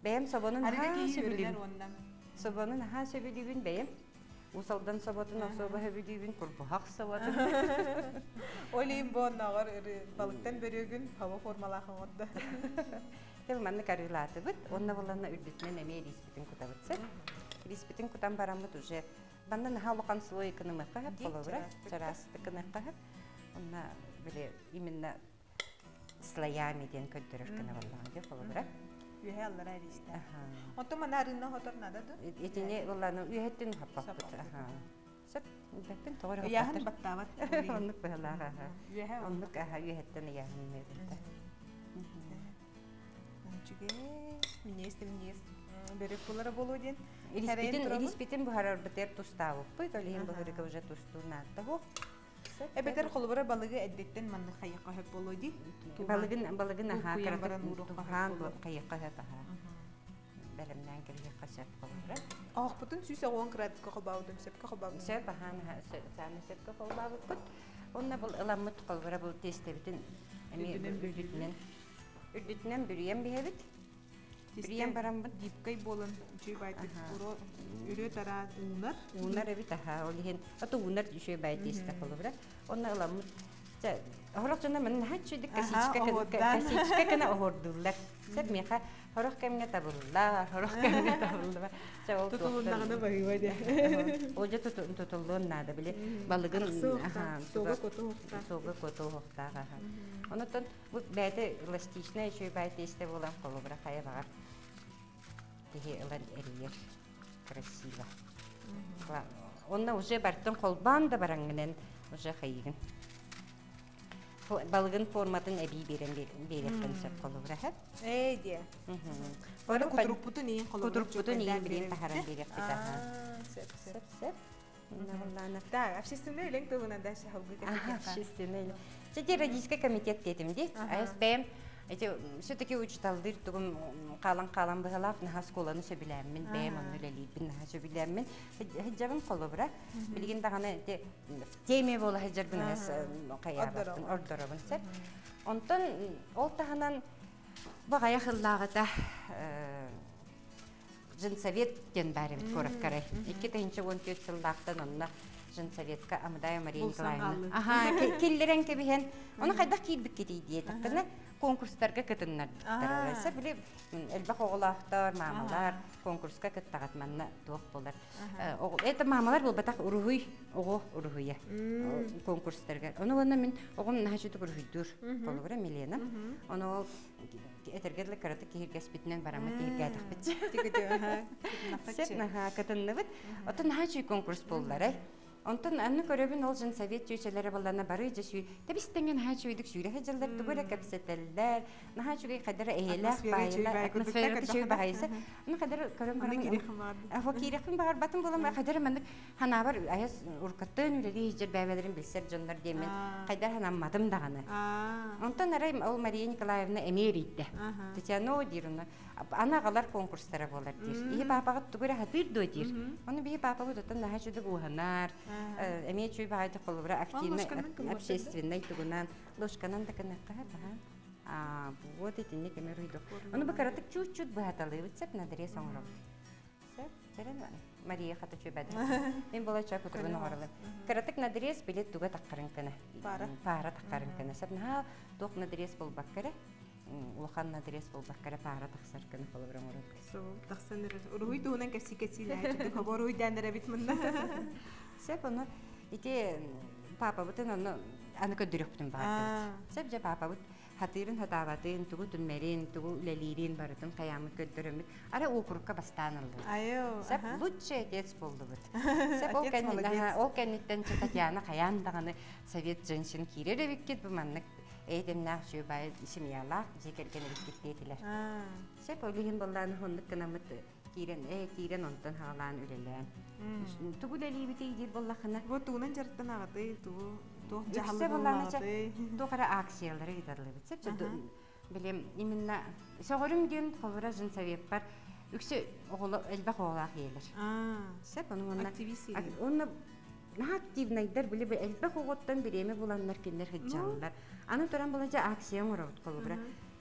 Бәйім собонын Арыга ха кии сөбүлүгүн. өрелер ондан. Собонын ха сөбүлүгүн бәйім. Усалдан соботун оксоба хөбүлүгүн курбухак соботун. Олейм боннагар балыктан бөрөгүн хава формалахын отда. Тел манны карылаты бит. Онна боланна үрдүтмен эме риспитин кутабытсы. Риспитин кутан барамыт уже. Бандан халыкан слой экономика хеп болобра. Жарастыкын хеп. Онна биле именно слоями ден көттөрөшкөнө болгон деп болобра. Үйе аллар әристі. Онты манарынна хотор надады? Этине уланы үйеттен хаппаппыт. Сөп, бәттен тоғыр хаппаттыр. Яғын баттават. Оннық бұғылаға. Оннық аға үйеттен яғын мебілді. Ончуге, мене естім нес. Берек бұлары болу ден. Ириспитин бұхарар бітер тұстауы. Бұйт олейін бұғырығы уже тұстуына аттағу. Эбетер холбара балыгы әддеттен манны қайыққа хөп болу ди. Балыгын балыгын аха каратып тухан қайыққа хөп аха. Бәрімнен кіргеққа сөп болура. Ақ бұтын сүйсе оған кірадысқа қолбаудым, сөпке қолбаудым. Сөп аха, сәні сөпке қолбауды бұт. Онна бұл ыламыт қолбара бұл тестебітін үрдітінен. Үрдітінен бүріен бейбіт. Бүріен барам бұт. Дипкай болын, жүй байтып, үрі тара уынар. Уынар әбіт аха, олеген. Аты уынар жүй байт тесті қолбара. Онна ыламыт. Хорақ жана мен хачыдык касичка кана оордулар. Сеп меха хорох кемге табылла, хорох кемге табылла. Тутулундагына багыйба де. Ожа тутулун нада биле балыгын аха, сога кото хокта. Сога кото хокта аха. Онотон бу бәте эластичная еще байт тесте болам колобра хая бар. Тихи элан эрьер. Красиво. Онна уже бартын колбан да бараңгынен уже хайгын. Балыгын форматын әби берен береттен сөп қолуыра әп. Эй, де. Оны құдыруппутын ең қолуыра. Құдыруппутын ең берен тахаран берет бетаға. Сөп, сөп. Сөп. Да, общественный өлең тұғынан дәші халғы кәтекеқа. Ага, общественный өлең. Жеде родийский комитет дедімде. Әспәйім, все-таки учиталдыр тұғым қалан-қалан бұғалақ наға сколаны сөбіләмін, бәйім оны өлелейбін наға сөбіләмін. Хыджабын қолуыра. Білген дағаны теме болы хыджарбын қаяғатын, ордырабын сәп. Онтын ол тағынан бағая қыллағыда жынсовет ген бәрі көріп қарай. Екі тәйінші он төрт сыллақтан онына жынсоветка Амадая Мария Николаевна. Ага, келлерен кебіген. Оны қайдақ кейбік кетейді етіқтіні. Конкурстарға кітіннар. Сәп біле әлбақ оғылақтар, мамалар конкурска кіттағат манна тоқ болар. Это мамалар бұл батақ ұрығый, оғы ұрығыя конкурстарға. Оны оны мен оғым нәжетік ұрығыйдыр болуыра Милена. Оны ол әтергерлі қараты кейіргәс бітінен барамы кейірге әтіқ бітші. Сәп наға кітінні біт. Оты нәжет конкурс болулар. Онтон анны көрөбүн ол жын совет жүйчелері балларына бары жесүй. Табистенген хачуйдык сүйрі хаджалар түгөрі кәпсетелдер. Нахачугай қадары әйеләк байылар. Атмосфераты шөй бағайсы. Аны қадары көрім барам. Афо кейрекін бағар батын болам. Қадары мәндік ханабар аяс ұрқаттын үлері хижер бәбелерін білсер жонлар деймен. Қадар ханаммадым дағаны. Онтон арай ол Мария Николаевна эмерийді. Татьяна дейруна. Ана ағалар конкурстары болар дейр. Ихи папағыт түгөрі хатыр дөй дейр. Оны бейі папағыт отын нахачуды уғанар. Эмеет чуй багайты қолыбыра активный, общественный тугунан. Ложканан да канаққа баған. А, вот этинне кемер үйді. Оны бақаратық чуть-чуть бұғаталы өтсеп, надыре соңырау. Сәп, сәрен бәні. Мария қаты чуй бәді. Мен бола чуа көтіргін оғарылы. Қаратық надырес билет туға таққарын кіні. Пара. Пара таққарын кіні. Сәп, наға тоқ надырес бол баққары. Улахан надырес бол баққары пара тақсар кіні қолыбырам орын. Сол, тақсаныр. Ұрғый туғынан кәсі-кәсілі әчіді. Қабар ойдандыр әбет мұнда. Сеп оны ите папа бутын оны аны көдүрөктүн барды. Сеп же папа бут хатырын хатабатын тугу түнмерин тугу лелирин бардын каямыт көдүрөмүт. Ара окурукка бастаанылды. Айо. Сеп лучший отец болду бут. Сеп ол кеннен ол кеннеттен Татьяна каяндаганы совет женщин киреребиккет бу маннык эйдемнах жубай семьялах жекерген эркектетилер. Сеп олигин болланы хондук кынамыт кирен э кирен онтон хаалаан үлелен. Тугу лелибите идир боллахына. Вот тугунан жарттан агаты, тугу тух жахалы боллахына. Тухара акциялары идарлы бит. Сеп билем именно согорум ден кобра жын совет бар. Үксө оголо элбак оголак елер. Сеп онун активист. Онна активнайдар биле элбак оготтан биреме буланнар киндер хыджанлар. Аны туран болажа акция мурабыт кобра.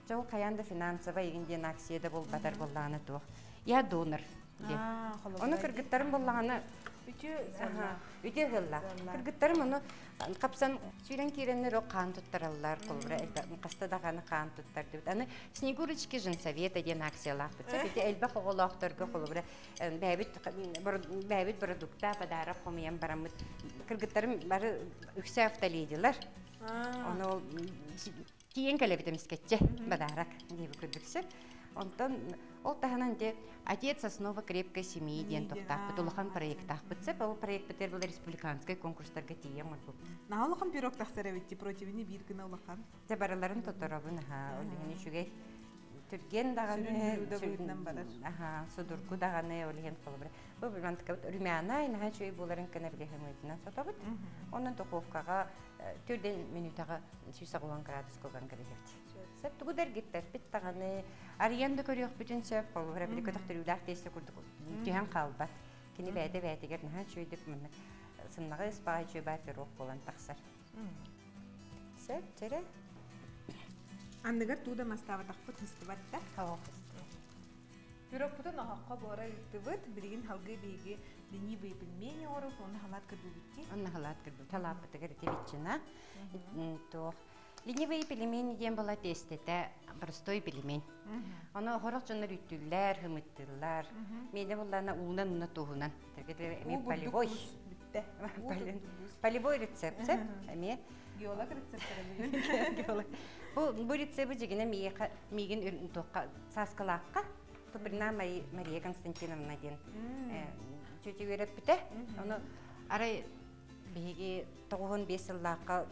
Жол каянда финансовый егінден акцияда бол батар боллағаны туық. Я донор. Оны кыргыттарым боллағаны үте ғылла. Кыргыттарым оны қапсан сүйрен керенлер о қан тұттаралар, қастадағаны қан тұттар деп. Аны Снегурочки женсовет деген акциялақ бітсе, бете әлбі қоғылақтарға қолыбыра бәйбіт продукта падара қомиян барамыд. Кыргыттарым бары үксе автоледилар. Оны ол тиен кәлебетіміз кетче бадарак дейбі күрдіксі. Онтан ол тағынан де «Отец основа крепкой семьи» ден тоқтақ бұд, ұлыған проекттақ бұдсы, бұл проект бітер бұл республиканскай конкурстарға тиен мұр бұл. На ұлыған пирог тақсар әветті противіне бір күні ұлыған? Забараларын тұтырабын, олығын үшігей түрген дағаны, судырғы дағаны олығын қолыбыры. Бұл бір мантықы бұд, үрмяна айнаға шөй боларын кіні білеген өйтінен сота бұд. Оның тұқуфқаға түрден минутаға сүйсағылан градус қылған кірегерді. Сәп тұғыдар кеттер бит тағаны арыянды көріяқ бүтін сөп қолыбыра білі көтіқтір үләқ дейсі күрдік түйен қалбат. Кені бәді бәдігер нәхан шөйдік мұны сыннаға ұспағай шөй бәй пирог болан тақсар. Сәп, тәрі? Андығар тууда мастава тақпы тұсты бәтті? Хава қысты. Пирог бұтын ағаққа бора үтті бұд, білген халғы бейге дені бей білмені орып, оны халат кірді бітті? Оны халат кірді, талап бұтығыр тевитчина. Ленивые пельмени дем была тестета, простой пельмень. Оно хорох жоннор үттүлләр, хымыттылар. Менде булларна улдан уна туһунан. Тергеде мен полевой. Полевой рецепт, эме геолог рецепттары. Бу бу рецепт жигине мига миген тоққа саскалаққа. Туприна Мария Константиновна ден. Э, чөтө берип бите. Оны арай биги тогон беш жыллаққа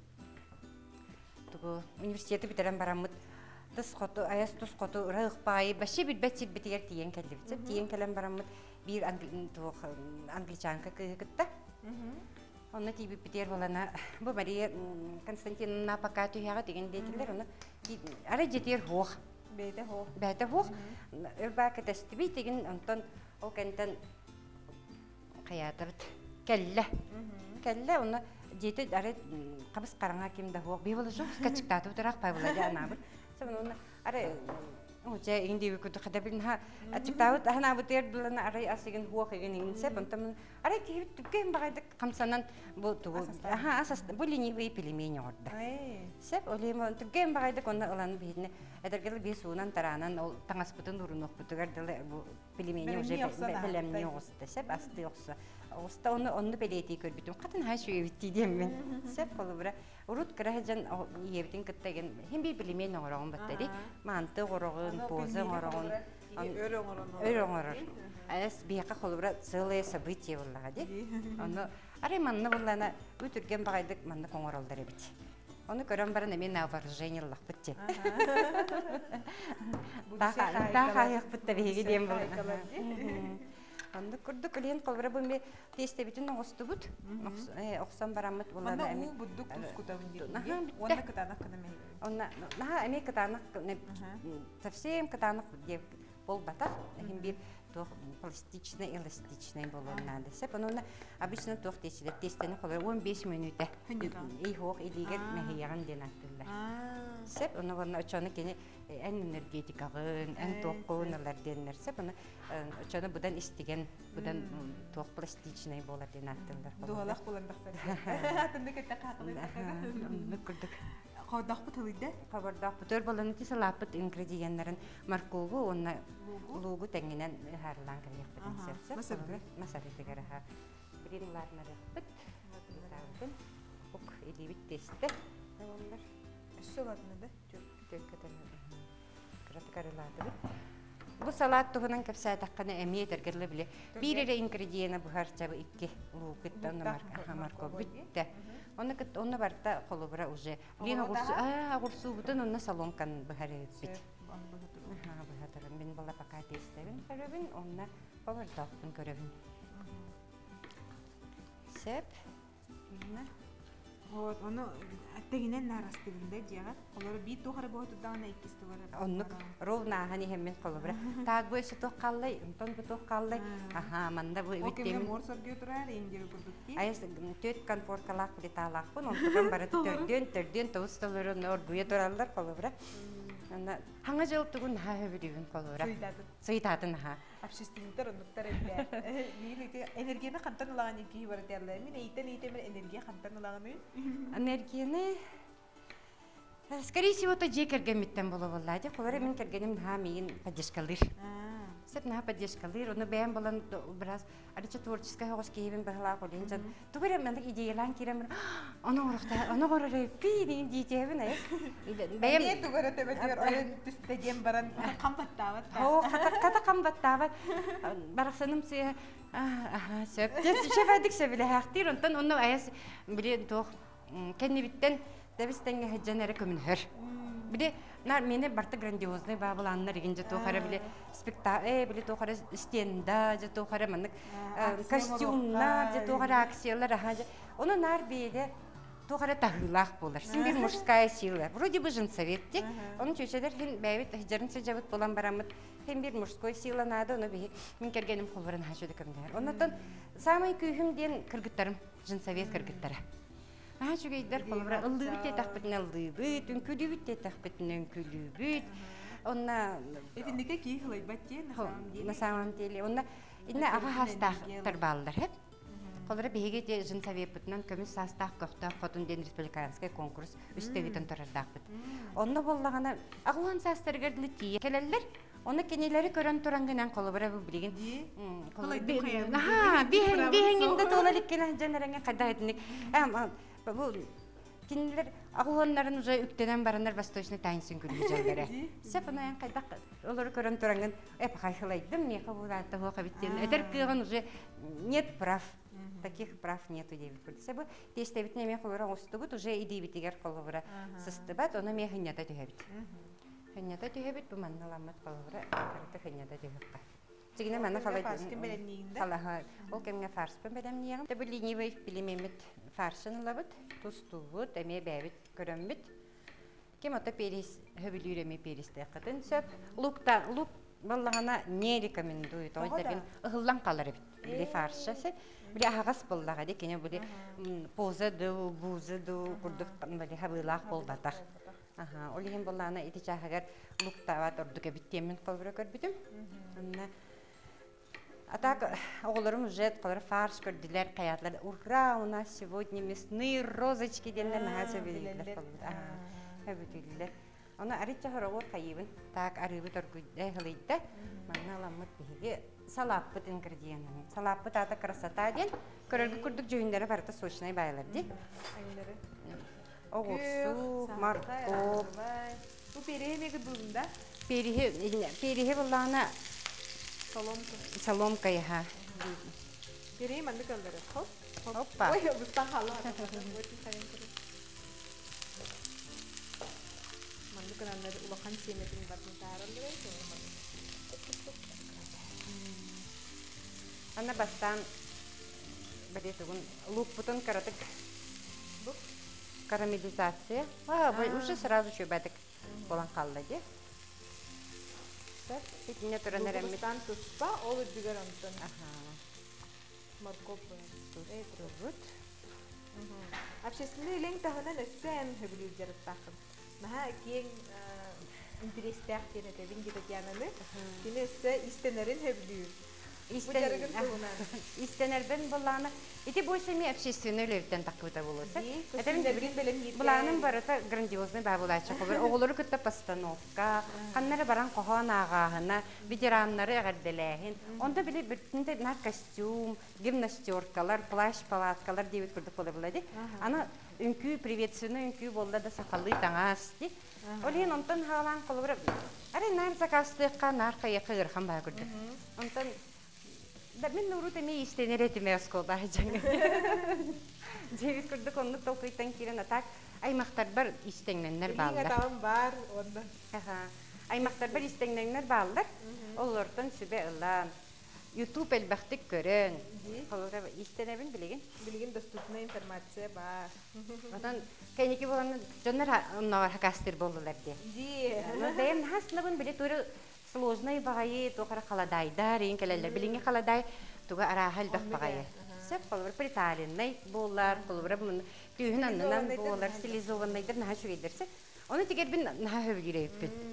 университеті бітерен барамыд. Тыс қоту, аяс тұс қоту, рағықпайы, бәші білбәт сілбетігер тиен кәлді бітсіп. Тиен кәлем барамыд бір англичанка күйікітті. Оны тейбі бітер болана, бұл Мария Константиновна пока түйяға деген дейтілер, оны ара жетер хоқ. Бәйті хоқ. Бәйті хоқ. Үрбәкі тәстібей деген, онтан ол кәнтен қаятырыд. Кәлі. Кәлі, оны Дети аре қабыс қараңа кемді хоқ. Бей болы жоқ, скачықтаты ұтырақ пай болады анабыр. Сәбін оны аре Оце инди вику то хада бин ха ачтаут хана бутер блана аrai асиген хуах еген инсе бантам аrai ки тукен багайда камсанан бу ту ха асас бу ленивый пельмени орда сеп олема тукен багайда конна алан бидне эдергел би суунан таранан ол таңаспытын урунук бутугар дылы бу пельмени уже белемни осты сеп асты окса оста оны онны белети көрбүтүм катын ха шуй битти деммен сеп колубра урут каражан ебитин кыттеген хим би пельмени орогон баттери манты орогон позы орогон өрөңөрөр ас бияка колубра целые события буллагади оны аре манна буллана өтүрген багайдык манна коңоролдор эбит оны көрөм баран мен вооружение лахпытчы таха таха якпытта беги дем бол анда курдук элен колбара бу тесте битин остубут оксан барамыт буллана эми буддук тускутабын дейт онда кытанак кына мен онна наха эми кытанак совсем кытанак деп болбата эми бир пластичный эластичный болон надо сеп оны обычно тох тесте тестени колор он беш минутта и хок илигер мехияган денаттылар сеп оны вона очоны кени эн энергетикагын эн токкуналар деннер сеп оны очоны будан истеген будан тох пластичный болар денаттылар дуалак буландаксар атында кетте катылы нүкүрдүк Кодак бутылыйда? Кабардак бутыр баланы тисалапыт ингредиентлерин маркогу, онна лугу теңинен харлан кирек битен сепсеп. Масарбы? Масарбы дегер ха. Биринларна репт. Бутылын. Ок элибит тесте. Олар. Салатны да? Төккетен. Краткарылады. Бу салат тугунан кепсай такканы эмие тергерле биле. Бирире ингредиена бу харчабы икки лугуттан марка маркогу битте. Оны кет оны барта колубра уже. Лин агурсу, а агурсу бутун онна салонкан бахаре бит. Ага, бахатар мен бала пока тестебин, көрөбүн, онна повардапын көрөбүн. Сеп. Мына. Вот, оны аттегинен нарастыгында жага. Олар бит тохары бойту дана икисти бар. Онны ровна хани хеммен колубра. Так бу эсе токкаллай, онтон бу токкаллай. Аха, манда бу биттем. Окей, мор соргө турар, эмдеби көрдүктү. Айс төт конфоркалак плиталак бун, онтон бары төрдөн, төрдөн тостолорун ордуя туралдар колубра. Ана хаңа жыл тугун наха хөбүлүгүн колура. Сыйдадын. Сыйтатын наха. Общественниктер онуктар эле. Мили энергияны кантан улаган эки бар дерлер. Мен эйтен эйтен энергия кантан улаган мен. Энергияны скорее всего то же кергемиттен боло боллади. Колора мен кергеним наха мейин поддержкалыр. Сеп наха поддержкалыр. Оны бәйән болан biraz арыча творческая хогос кейбин бахла колинжан. Тугура мен идеялан кирем. Аны оракта, аны горары пи деген дийтебин ай. Бәйән тугура төбөтөр ойын түстеген баран камбаттабат. О, ката камбаттабат. Барасаным се аха сеп. Шефадик себеле хактир онтан оны аяс биле тох кеннибиттен дебистенге хаҗанары көмүнөр. Биле нар мене барты грандиозный бабыланнар игенже тохара биле спектакль, э биле тохара стенда, же тохара маннык костюмнар, же тохара акциялар хажа. Оны нар биде тохара тагылак болар. Син бир мужская сила. Вроде бы женсоветте. Оны чөчелер хин бәйбит хаҗарынча жабыт болан барамыт. Хин бир мужской сила нады, оны би мен кергеним холбарын хажыды кемдер. Оннан самый күйхим ден кыргыттарым женсовет кыргыттары. А чугейдер колбара ылдыбыт тахпытын ылдыбыт, үнкүлүбүт тахпытын үнкүлүбүт. Онна Эфиндике ки хылай батте на самом деле. На самом деле, онна инне ага хастах тарбалдар хеп. Колбара беге те женсовепытынан көмүс састах көктө хотун ден республиканский конкурс үстөгүтөн тарардакпыт. Онна боллагана агуан састыргырдлы тие келелер. Оны кенелери көрөн турангынан колбара бу билген. Хылай духая. Ага, бихен бихенгинде толалык келен жанараңа кадайтник. Ам bu kinler ağlanların uza ükteden baranlar vastosuna tayinsın gülücüllere. Sepana yan kaydak olur körün turangan hep hayhlaydım ne kabulatta ho kabitten. Eter kıgan uza нет прав. Таких прав нету девит. Себу тестебит неме колора остубут уже иди битигер колора сыстыбат, оны ме хынята төһөбит. Хынята төһөбит бу манналамат колора карта хынята төһөппа. Тигине мана халай. Халаха. Ол кемге фарс бедем ниягым. Те бу ленивый пилемемет фаршын лабыт, тустубут, эме бәбит көрөмбит. Кем ата перис хөбүлүреме перисте кытын сөп. Лукта лук баллагана не рекомендует. Ойдагын ыгыллан калар бит. Биле фаршасы. Биле агас боллага декене биле поза ду, буза ду, курдук биле хабылак болбатак. Аха, олеген боллагана ити чахагар луктават ордука биттемин калбыра көрбүтүм. Анна А так, оголорум уже колор фарш көрдүлөр, каятлар. Ура, у нас сегодня мясные розочки денлер нахаса билдилер. Ага, бүтүлдүлөр. Аны арыча хорогор кайыбын. Так, арыбы торгуйда хылыйда. Мана ламыт биге салаппыт ингредиентин. Салаппыт ата красота ден. Көрөргө күрдүк жөйүндөрү барыта сочный байлар ди. Айлары. Огурсу, морковь. Бу перемеги дунда. Перехе, перехе булана Соломка. Соломка яха. Перей манды калдыры. Хоп. Опа. Ой, бустан хала. Манды калдыры улахан семетин батын таралдыры. Ана бастан бәде тугун лук бутон каратык. Карамелизация. А, уже сразу чөбәдик болан калды. Итине туранарам Бустан туспа, ол үдүгөр онтон. Аха. Морковь. Эй, трубут. Общественный лень тахынан өссен хөбүлүр жарыттакын. Маха кең интерестер тене тебин гитатянаны. Тине өссө истенерин хөбүлүр. Истенербен болланы. Ити больше ми общественный левтен такыта болоса. Это мен буланын барыта грандиозный бабулачы кобер. Оголору көттө постановка, каннары баран кохан агахына, ветераннары агырделехин. Онда биле бүтүндө нар костюм, гимнастеркалар, плащ-палаткалар дебит көрдүк боло булады. Аны үнкү приветственный үнкү болду да сакаллы таңасты. Олен онтон халан кылып, аре нар закастыкка нар кайыкка кырхан ба көрдүк. Онтон да мен нурута ми истенерети меско бажан. Дебит көрдүк онду толкуйтан кирен атак аймактар бар истеңненнер балдар. Тамам бар онда. Аха. Аймактар бар истеңненер балдар. Олордон сүбе ылан. YouTube элбахтык көрөн. Колора истенебин билеген. Билген доступная информация бар. Одан кайнеки болгон жоннор оннор хакастыр болдулар де. Ди. Дем хаслабын биле туры сложный багай, тохара халадайдар, ин келелер билинге халадай, туга арахал бак багай. Сеп колор приталинный боллар, колор мун түйүн аннан боллар стилизованныйдыр наха шүгедерсе. Оны тигер бин наха хөбүрөйүп.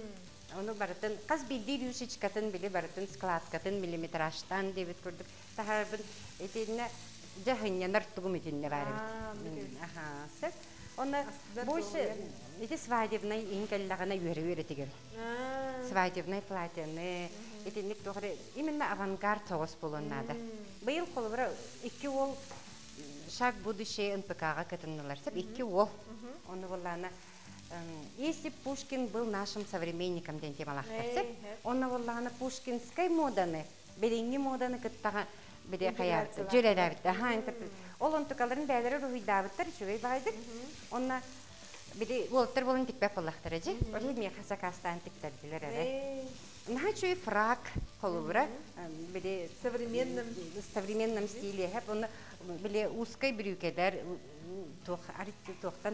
Onu barıtın, kaz bildiği rüsüçkatın bile barıtın skladkatın milimetraştan debit kurduk. Taharbın etine cahınyan arttığım etine var. Aha, sep. Ona bu işe eti svadibnay inkellerine yürü yürü tigel. Svadibnay platini. Etinlik doğru iminle avantgard toğuz bulunmadı. Bu yıl kolubra iki ol şak bu düşe Н П К-га katındılar. Sep iki ol. Onu vallana если Пушкин был нашим современником ден темалахтарсып, оны валланы пушкинской моданы, беренги моданы кыттага биде кая жүреләбит. Аха, интерпрет. Ол онтукаларын бәйләре рухидабыттар, чугай байдык. Онна биде волтер болын тикпәп боллахтар аҗи. Олы ме хасакастан тиктәрдиләр әле. Наһа чуй фрак холубра, биде современном современном стиле. Хәп оны биле узкай брюкеләр тох аритте тохтан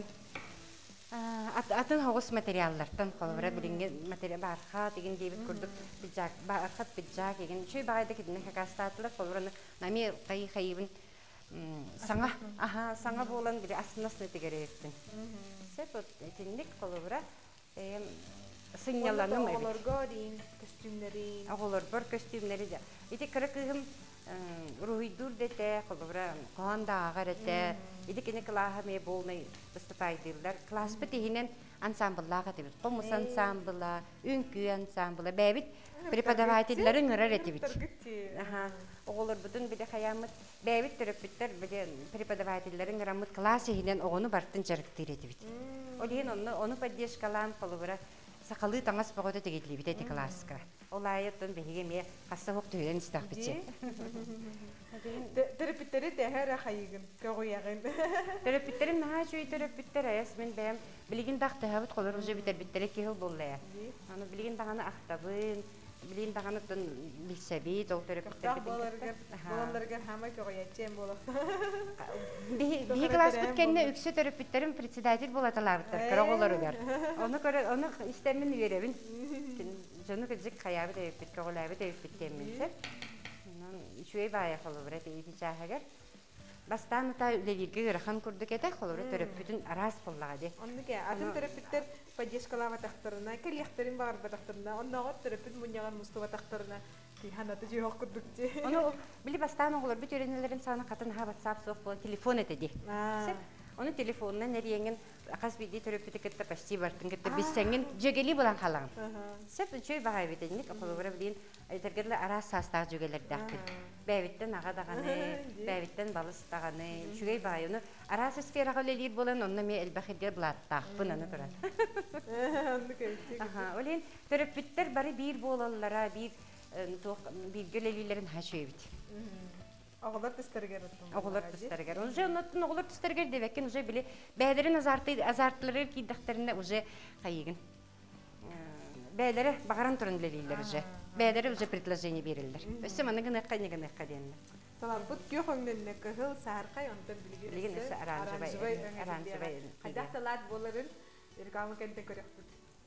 атын хогус материаллардан колбара билинген материал барха деген дебит курдук биджак бархат биджак деген чүй багайда кидне хакастатлар колбараны нами кай хайбын саңа аха саңа болан бире асынасны тегереттин сеп этинник колбара эм сыняланым эбит олорго дин костюмдери оголор бар костюмдери да ити кыракым руйдур дете колбара коанда агарете иди кене клаха ме болны выступайдылар класс битинен ансамбллага дебит комус ансамбла үнкү ансамбла бебит преподавательлерин ырар этибит аха оголор бүтүн биде хаямыт бебит терапевттер биде преподавательлерин ырамыт класс ихинен огону бартын жарыктыр этибит олин onu onu поддержкалан колбара сакалы таңас богода тегетлибит эти класска олайыттын беге ме касса хок төйен истак биче терапевттери тэхэр хайгын когоягын терапевттерим наа чүй терапевттер аяс мен бэм билигин дакта хабыт колор уже битер биттере кехил боллая аны билигин даганы ахтабын билигин даганы тон лисебит ол терапевттер боларга боларга хама когоячем боло би би класс биткенне үксө терапевттерим председатель болаталабыттар короголорулар оны көрө оны истемин үйрөбүн жону кызык хаябы деп биткоголабы деп биттеминсе чуй бая холобра тейти чахагар бастан та левирге рахан курдук эте холобра терапевтин арас боллагади оннуке атын терапевттер поддержкалава тахтарына келехтерин бар батахтарына онногы терапевт муньяган мустуба тахтарына тиханаты жок курдукчи ону били бастан оголор бит өренелерин саны катын ха WhatsApp сок болон телефон этеди onu telefondan nereyengin akas bidi terapeutik ketta pasti bartın ketta bisengin jegeli bulan kalan. Sep çöy bagay bitenlik kolobra bilin aytergerle aras sasta jögeler dakit. Bevitten aga dagane, bevitten balыс dagane, çöy bagay onu aras sfera golelir bulan onna me elbahidger blatta. Bunanı turan. Aha, olin terapeutler bari bir bolallara bir bir gölelilerin ha çöy bit. Oğullar tüstərgər etdim. Oğullar tüstərgər. Уже ondan oğullar tüstərgər devekken уже bile bəylərin azartı azartları kiydiklərində уже qayıgın. Bəylərə bağıran turun bilirlər уже. Bəylərə уже предложение verirlər. Ösə mənə gənə qaynə gənə qayınlar. Salam bu köhündən qəhıl sarqay ondan bilgir. Bilgin aranjıbay aranjıbay. Hatta salat boların irqamı kente görəxdir.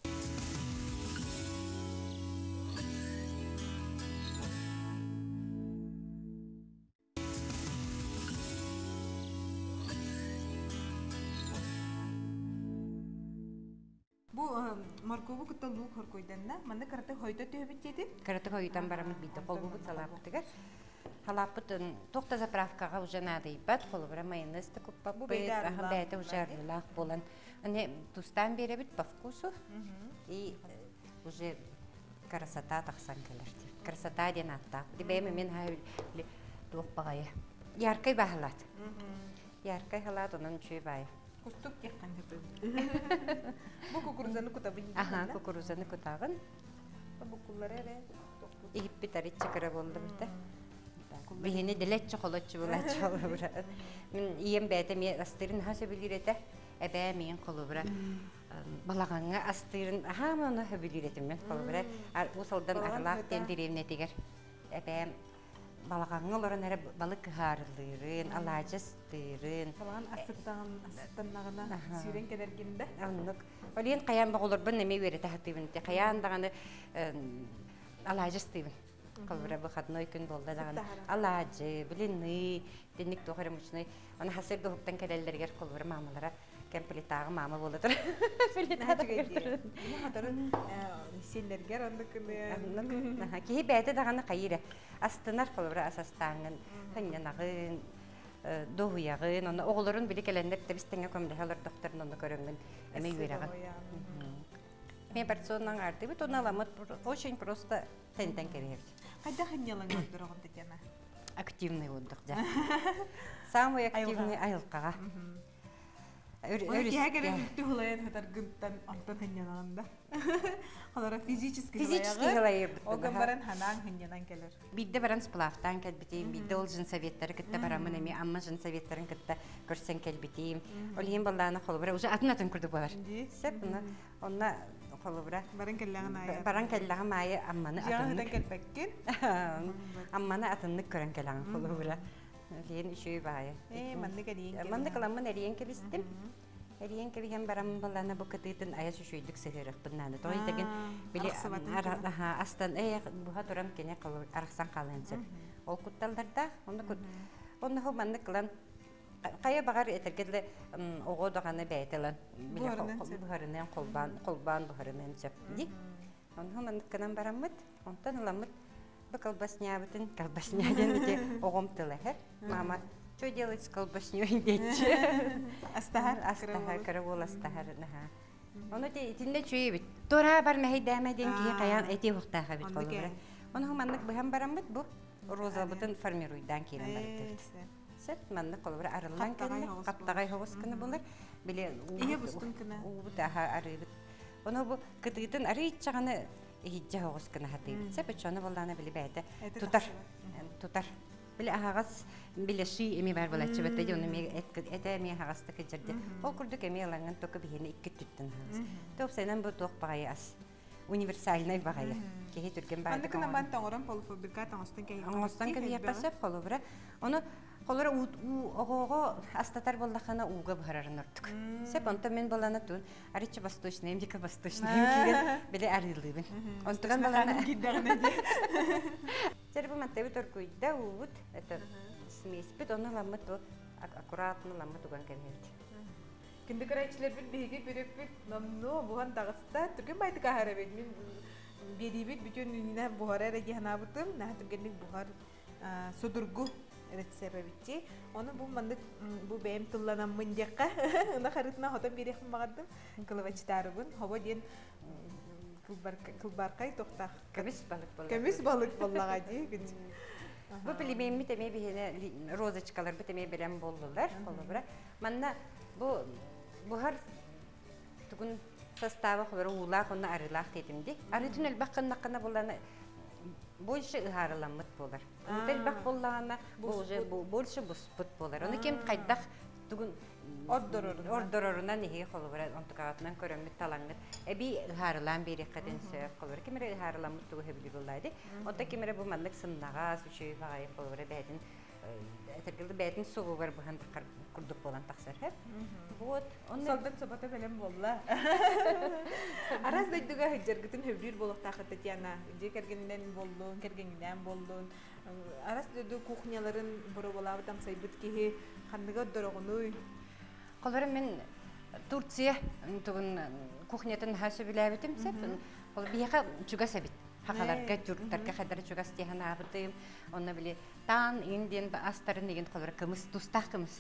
Bu markobu kutta luk hor koydanda, manda karate hoyta töbüt dedi. Karate hoytan baramız bitti. Kolbu salaptıgar. Halapıtın tokta zapravkaga уже надо ипат, холбра майонез та купа пыт, аха бәйте уже арылах болан. Ане тустан беребит по вкусу. И уже красота тахсан келер. Красота ден атта. Дибеме мен хай тух багая. Яркай бахлат. Яркай халат онан чүй бай. Кустук яқан деп. Бу кукурузаны кутабын. Аха, кукурузаны кутагын. Бу куллары игип битари чакыра болду бите. Бихини делет чоколатчы булачы болобура. Мен ием бәте ме астырын хаса билирете. Эбе мен колобура. Балаганга астырын аха маны билиретим мен колобура. Усалдан агылак тендиревне тегер. Эбе балаганга олорон эре балык харылырын, алажыстырын. Балаган асыттан асыттаннагына сүйрен кедергенде. Аннык. Олен каян баголорбун неме берете хатыбынте. Каян даганы алажыстырын. Колбара выходной күн болды даганы. Алажы, блины, денник тохарым үчүнөй. Аны хасыр дохуктан келелдергер колбара мамалара Кемплитағы мама болыдыр. Сендергер андыкыны. Кеһи бәйті дағаны қайыры. Астынар қолыбыра асастаңын, хынянағын, доғыяғын, оны оғылырын білі кәлендер тәбістіңе көмді қалар доқтарын оны көріңгін әмей үйрағын. Мен операционнан арды бит, оны аламыд очень просто тәнтен керерді. Қайда хынялың өндір оғын Татьяна? Активный отдых, да. Самый активный айылқаға. Ягерен үтті ғылайын ғадар гүнттан антон хынянағында. Олара физически ғылайыр. Оған баран ханан хынянан келер. Бидді баран сплавтан кәлбітейм, бидді ол жын советтары кітті барамын әме, амма жын советтарын кітті көрсен кәлбітейм. Ол ең балдағына қолы бұра, уже атын-атын күрді болар. Сәп, онна қолы бұра. Баран кәлләғын айы. Баран кәлләғын айы амманы атынны. Жағыдан кәлбәккен. Амманы атынны көрін кәләғын қолы бұра. Лен үшөй баайы. Э, манны кәлейін келі. Манны каламын әриен кәбістім. Әриен кәбіген барамын балана бұ кітігін аяс үшөйдік сығырық бұннаны. Той деген біле астан әйі бұға тұрам кене арақсан қалайын сәп. Ол күтталдарда, оны ғо манны кылан қайы бағар етергелі оғы дағаны бәйтілін. Бұғарынан қолбан бұғарынан сәп. Оны ғо манны кынан барамыд, онтан ұламыд. Бу колбасня бутын, колбасня денеге оғым тылы хәр. Мама, что делать с колбасней детче? Астахар? Астахар, каравол астахар. Оны тинде чуй бит. Тора бар мәхей дәмәден ки қаян әйте уқтаға бит қолыбыра. Оны маннык бұхам барамыд бұ роза бутын формируйдан кейін барыды. Сәт маннык қолыбыра арылан кені, қаптағай хоғыз күні болар. Біле бұстың күні? Уғыт аға арыбыт. Оны бұ кытығытын арыйт жағаны Хиджа хоғыз кына хаты бітсе, бөтшоны болданы білі бәйті тұтар. Тұтар. Білі ағағыз білі ши әме бар болатшы бәтті, оны әті әме ағағызды кәжірді. Ол күрдік әме алаңын тоқы бейені икі түттін ағыз. Тоқ сайынан бұл тоқ бағайы аз. Универсальный бағайы. Кеге түрген байды. Аны күнен бан тоңырын полуфабрикат аңыстан кәйі. Аңыстан кәйі япасып қолы бұра. Оны қолыра оғоғы астатар болдақана уға бұхарарын ұрттық. Сеп, онта мен боланы түн, аричы восточныйым, дика восточныйым кеген білі арылыбын. Онтыған боланы... Жәрі бұл маттайбы торкуйда уғыт, это смеспіт, оны ламыт, аккуратны ламыт уған кәмелді. Кінді қарайчылар біл бейге берек біл, намну бұған тағыста, түрген байды қағара бейді. Мен бейді бейді бүтін үніне бұғар әрі хана бұтым, наға түргенлік бұғар судыргу рецепті бітті. Оны бұл мандық бұл бәйім тұлланам мұндеққа, ұна қарытына хотам берекім бағардым. Кылывачтары бұн, хоба ден кылбарқай тоқтақ. Көміс балық болар. Көміс балық болаға дейі. Бұл білемеймі тәмей бейіне розочкалар бітемей берем болдылар. Манна бұғар түгін составы құлары ұлақ, оны арылақ дедімді. Арытын әлбаққын-наққына боланы больше ыһарыламыт болар. Үтел бақ боллағана больше бұспыт болар. Оны кем қайдақ түгін ордорорынан неге қолы бара, онтықағатынан көріммет талаңғыт. Әбі ыһарылан берек қаден сөйіп қолы бара. Кемері ыһарыламыт түгі хөбілі болайды. Онта кемері бұл мандық сыннаға, сүшөй бағайы қолы бара бәдін Әтергілді бәйтін суғы бар бұған күрдік болан тақсар әп. Солдан собата бәлем болла. Араз дайдыға жергітін хөбір болық тақы Татьяна. Же кәргенінен болдың, кәргенінен болдың. Араз дайды кухняларын бұры болабы тамсай бұд кейі қандыға дұрығыны. Қолырым мен Турция кухнятын хасы білі әбітім сәп. Бияқа жүға сәбіт. Хақаларға, жүрттарға қадары жүға стеған абытым. Оны біле тан, инден, астарын деген қолыры кымыз, тұстақ кымыз.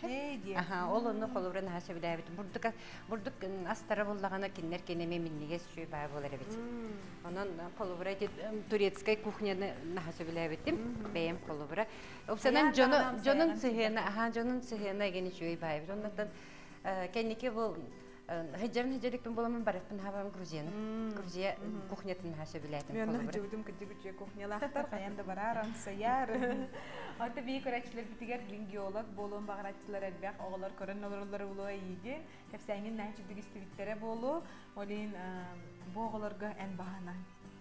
Ол оны қолырын хасы білі әбітім. Бұрдық астары болдағана кенлер кенеме меннеге сүйі бай болар әбітім. Onun kolubra Турецкай кухняны хасы білі әбітім. Бәйім kolubra. Опсанан жонын цехена, жонын цехена егені сүйі бай әбітім. Оннаттан кәнеке бұл Хеджерін хеджерікпен боламын барықпын хабам Грузияны. Грузия кухнятын хасы біләйтім. Мен жүгідім күдді-күдді кухнялақтар, қаянды барар, аңсаяр. Аты бей көрәтшілер бітігер геолог болуын бағыратшылар әлбәқ, оғылар көрін олар олуға ейді. Кәпсәңін нәчілдік істевіттері болу, олейін боғыларға ән бағана.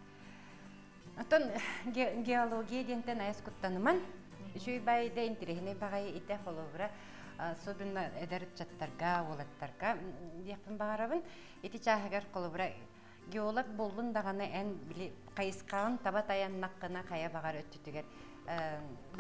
Атын геология дентен айыз күттаныман. Шүй байды интерегіне бағайы ите қолуыра. Особенно эдерчаттарга, олаттарга япын бағарабын. Эти чағығар қолыбыра геолог болдың дағаны ән білі қайысқағын табат аяннаққына қая бағар өттітігер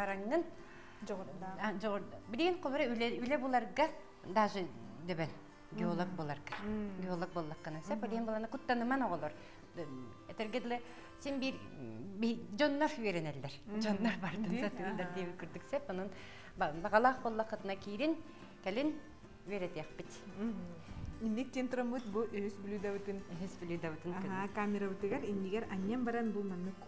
бараңын жоғырда. Білген қолыбыра үлі бұларға даже дебен. геолог боларкар. Геолог боллаккана сеп, олен болана куттаныман оголор. Этергедле сен бир жоннор үйренелдер. Жоннор бардын сатылдар деп күрдүк сеп, анын багалак боллакытына кирин, келин үйретек бит. Инник тентрамыт бу өс бүлүдәбитин. Өс бүлүдәбитин. Ага, камера битигер, иннигер аннен баран бу манны